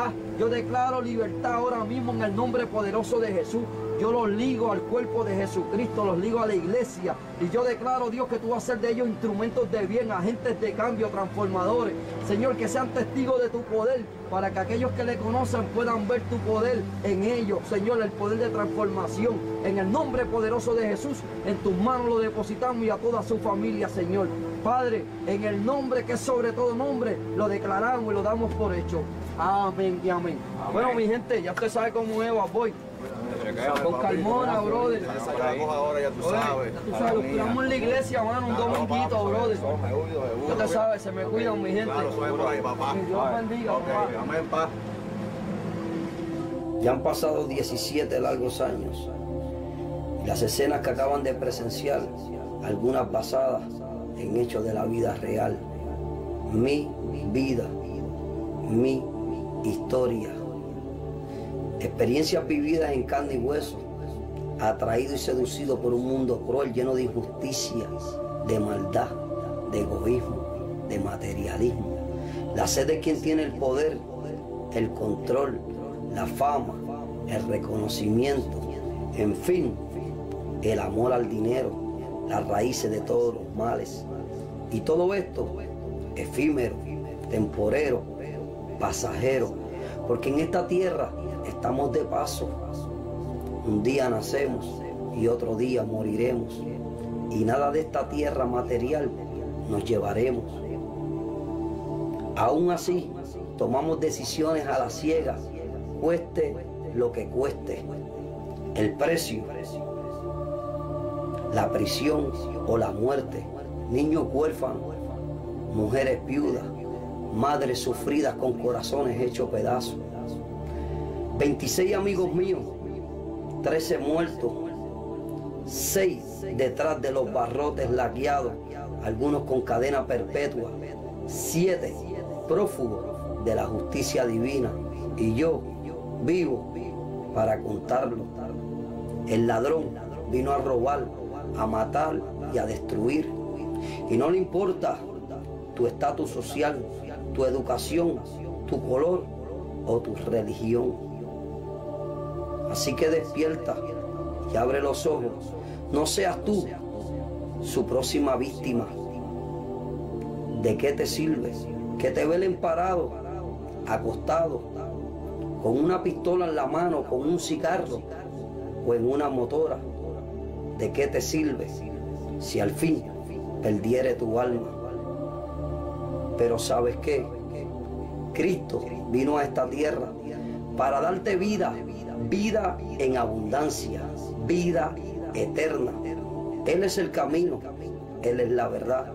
libertad ahora mismo en el nombre poderoso de Jesús. Yo los ligo al cuerpo de Jesucristo, los ligo a la iglesia. Y yo declaro, Dios, que tú vas a hacer de ellos instrumentos de bien, agentes de cambio, transformadores. Señor, que sean testigos de tu poder, para que aquellos que le conocen puedan ver tu poder en ellos. Señor, el poder de transformación. En el nombre poderoso de Jesús, en tus manos lo depositamos y a toda su familia, Señor. Padre, en el nombre que es sobre todo nombre, lo declaramos y lo damos por hecho. Amén y amén. Bueno, mi gente, ya usted sabe cómo es, Bad Boy. Con Carmona, brother. Ahora ya tú sabes. Ya tú sabes, los curamos en la iglesia, mano, un dominguito, brother. Ya te sabes, se me cuidan, mi gente. Dios bendiga, papá. Amén, pa. Ya han pasado 17 largos años. Y las escenas que acaban de presenciar, algunas basadas en hechos de la vida real. Mi vida, mi historia. Experiencias vividas en carne y hueso, atraído y seducido por un mundo cruel, lleno de injusticia, de maldad, de egoísmo, de materialismo. La sed de quien tiene el poder, el control, la fama, el reconocimiento, en fin, el amor al dinero, las raíces de todos los males. Y todo esto, efímero, temporero, pasajero, porque en esta tierra estamos de paso. Un día nacemos y otro día moriremos. Y nada de esta tierra material nos llevaremos. Aún así, tomamos decisiones a la ciega, cueste lo que cueste. El precio, la prisión o la muerte, niños huérfanos, mujeres viudas, madres sufridas con corazones hechos pedazos. 26 amigos míos, 13 muertos, 6 detrás de los barrotes laqueados, algunos con cadena perpetua, 7 prófugos de la justicia divina, y yo vivo para contarlo. El ladrón vino a robar, a matar y a destruir, y no le importa tu estatus social, tu educación, tu color o tu religión. Así que despierta y abre los ojos. No seas tú su próxima víctima. ¿De qué te sirve que te velen parado, acostado, con una pistola en la mano, con un cigarro o en una motora? ¿De qué te sirve si al fin perdiere tu alma. Pero ¿sabes qué? Cristo vino a esta tierra para darte vida, vida en abundancia, vida eterna. Él es el camino, Él es la verdad.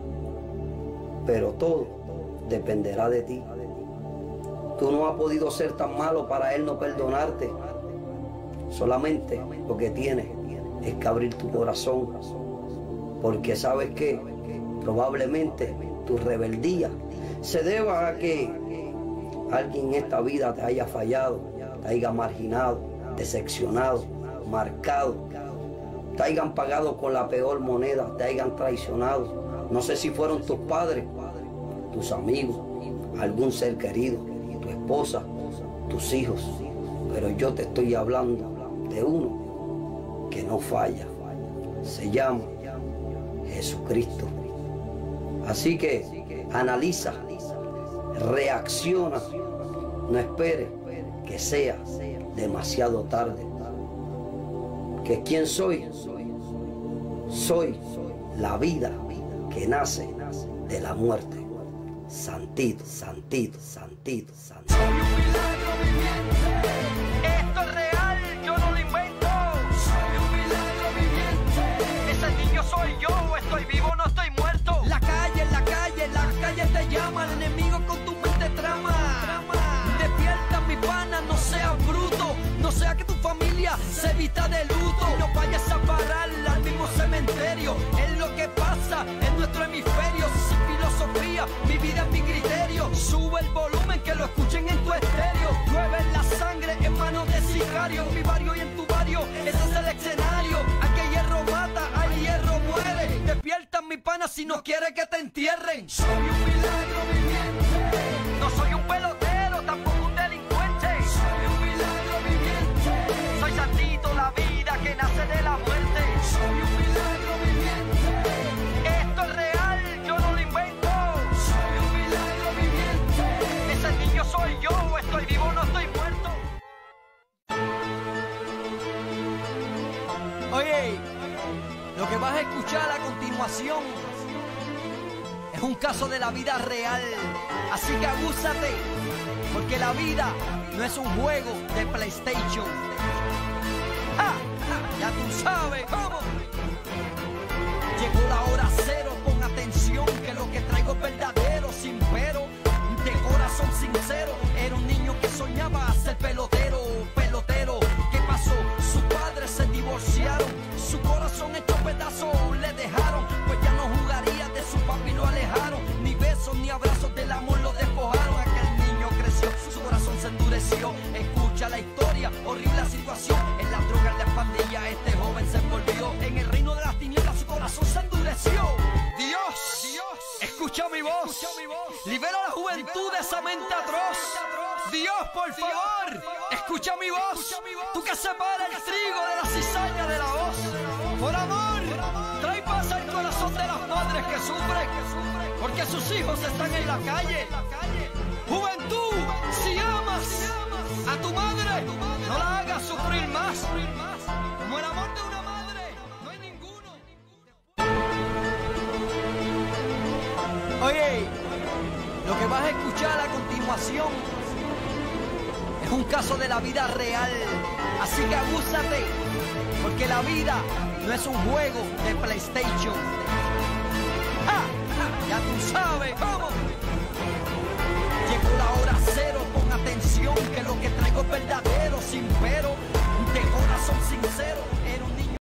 Pero todo dependerá de ti. Tú no has podido ser tan malo para Él no perdonarte. Solamente lo que tienes es que abrir tu corazón. Porque ¿sabes qué? Probablemente tu rebeldía se deba a que alguien en esta vida te haya fallado, te haya marginado, decepcionado, marcado, te hayan pagado con la peor moneda, te hayan traicionado. No sé si fueron tus padres, tus amigos, algún ser querido, tu esposa, tus hijos. Pero yo te estoy hablando de uno que no falla. Se llama Jesucristo. Así que analiza, reacciona, no esperes que sea demasiado tarde. ¿Que quién soy? Soy la vida que nace de la muerte. Santito, santito, santito, santito. Soy un milagro viviente. Esto es real, yo no lo invento. Soy un milagro viviente. Ese niño soy yo, estoy vivo, no estoy muerto. La calle, te llama, el enemigo con tu mente trama. Despierta mi pana, no seas bruto, no sea que tu familia se vista de luto. No vayas a parar al mismo cementerio, es lo que pasa en nuestro hemisferio. Sin filosofía, mi vida es mi criterio. Sube el volumen, que lo escuchen en tu estéreo. Llueve la sangre en manos de sicarios. En mi barrio y en tu barrio, ese es el escenario. Aquí el hierro mata, al hierro muere. Despierta mi pana si no quiere que te entierren. Soy un milagro viviente. No soy un pelotero, tampoco un delincuente. Soy un milagro viviente. Soy santito, la vida que nace de la muerte. Soy un milagro viviente. Esto es real, yo no lo invento. Soy un milagro viviente. Ese niño soy yo, estoy vivo, no estoy muerto. Oye, lo que vas a escuchar a continuación es un caso de la vida real. Así que abúsate, porque la vida no es un juego de PlayStation. ¡Ah! Ya tú sabes, vamos. Llegó la hora cero, pon atención, que lo que traigo es verdadero, sin pero, de corazón sincero. Era un niño que soñaba ser pelotero, pelotero. ¿Qué pasó? Sus padres se divorciaron, su corazón hecho pedazos le dejaron, pues ya no jugaría, de su papi lo alejaron, ni besos ni abrazos del amor lo despojaron. Aquel niño creció, su corazón se endureció. Escucha la historia, horrible la situación, en la droga, en la pandilla, este joven se envolvió. En el reino de las tinieblas su corazón se endureció. Dios, escucha mi voz, libera a la juventud de esa mente atroz. Dios, por favor, escucha mi voz, tú que separas el trigo de la cizaña de la voz. Por amor, trae paz al corazón de las madres que sufren, porque sus hijos están en la calle. Juventud, si amas a tu madre, no la hagas sufrir más. Como el amor de una madre, no hay ninguno. Oye, lo que vas a escuchar a continuación es un caso de la vida real. Así que abúsate, porque la vida no es un juego de PlayStation. ¡Ah! Ya tú sabes, vamos. Llegó la hora cero, pon atención, que lo que traigo es verdadero, sin pero, de corazón sincero.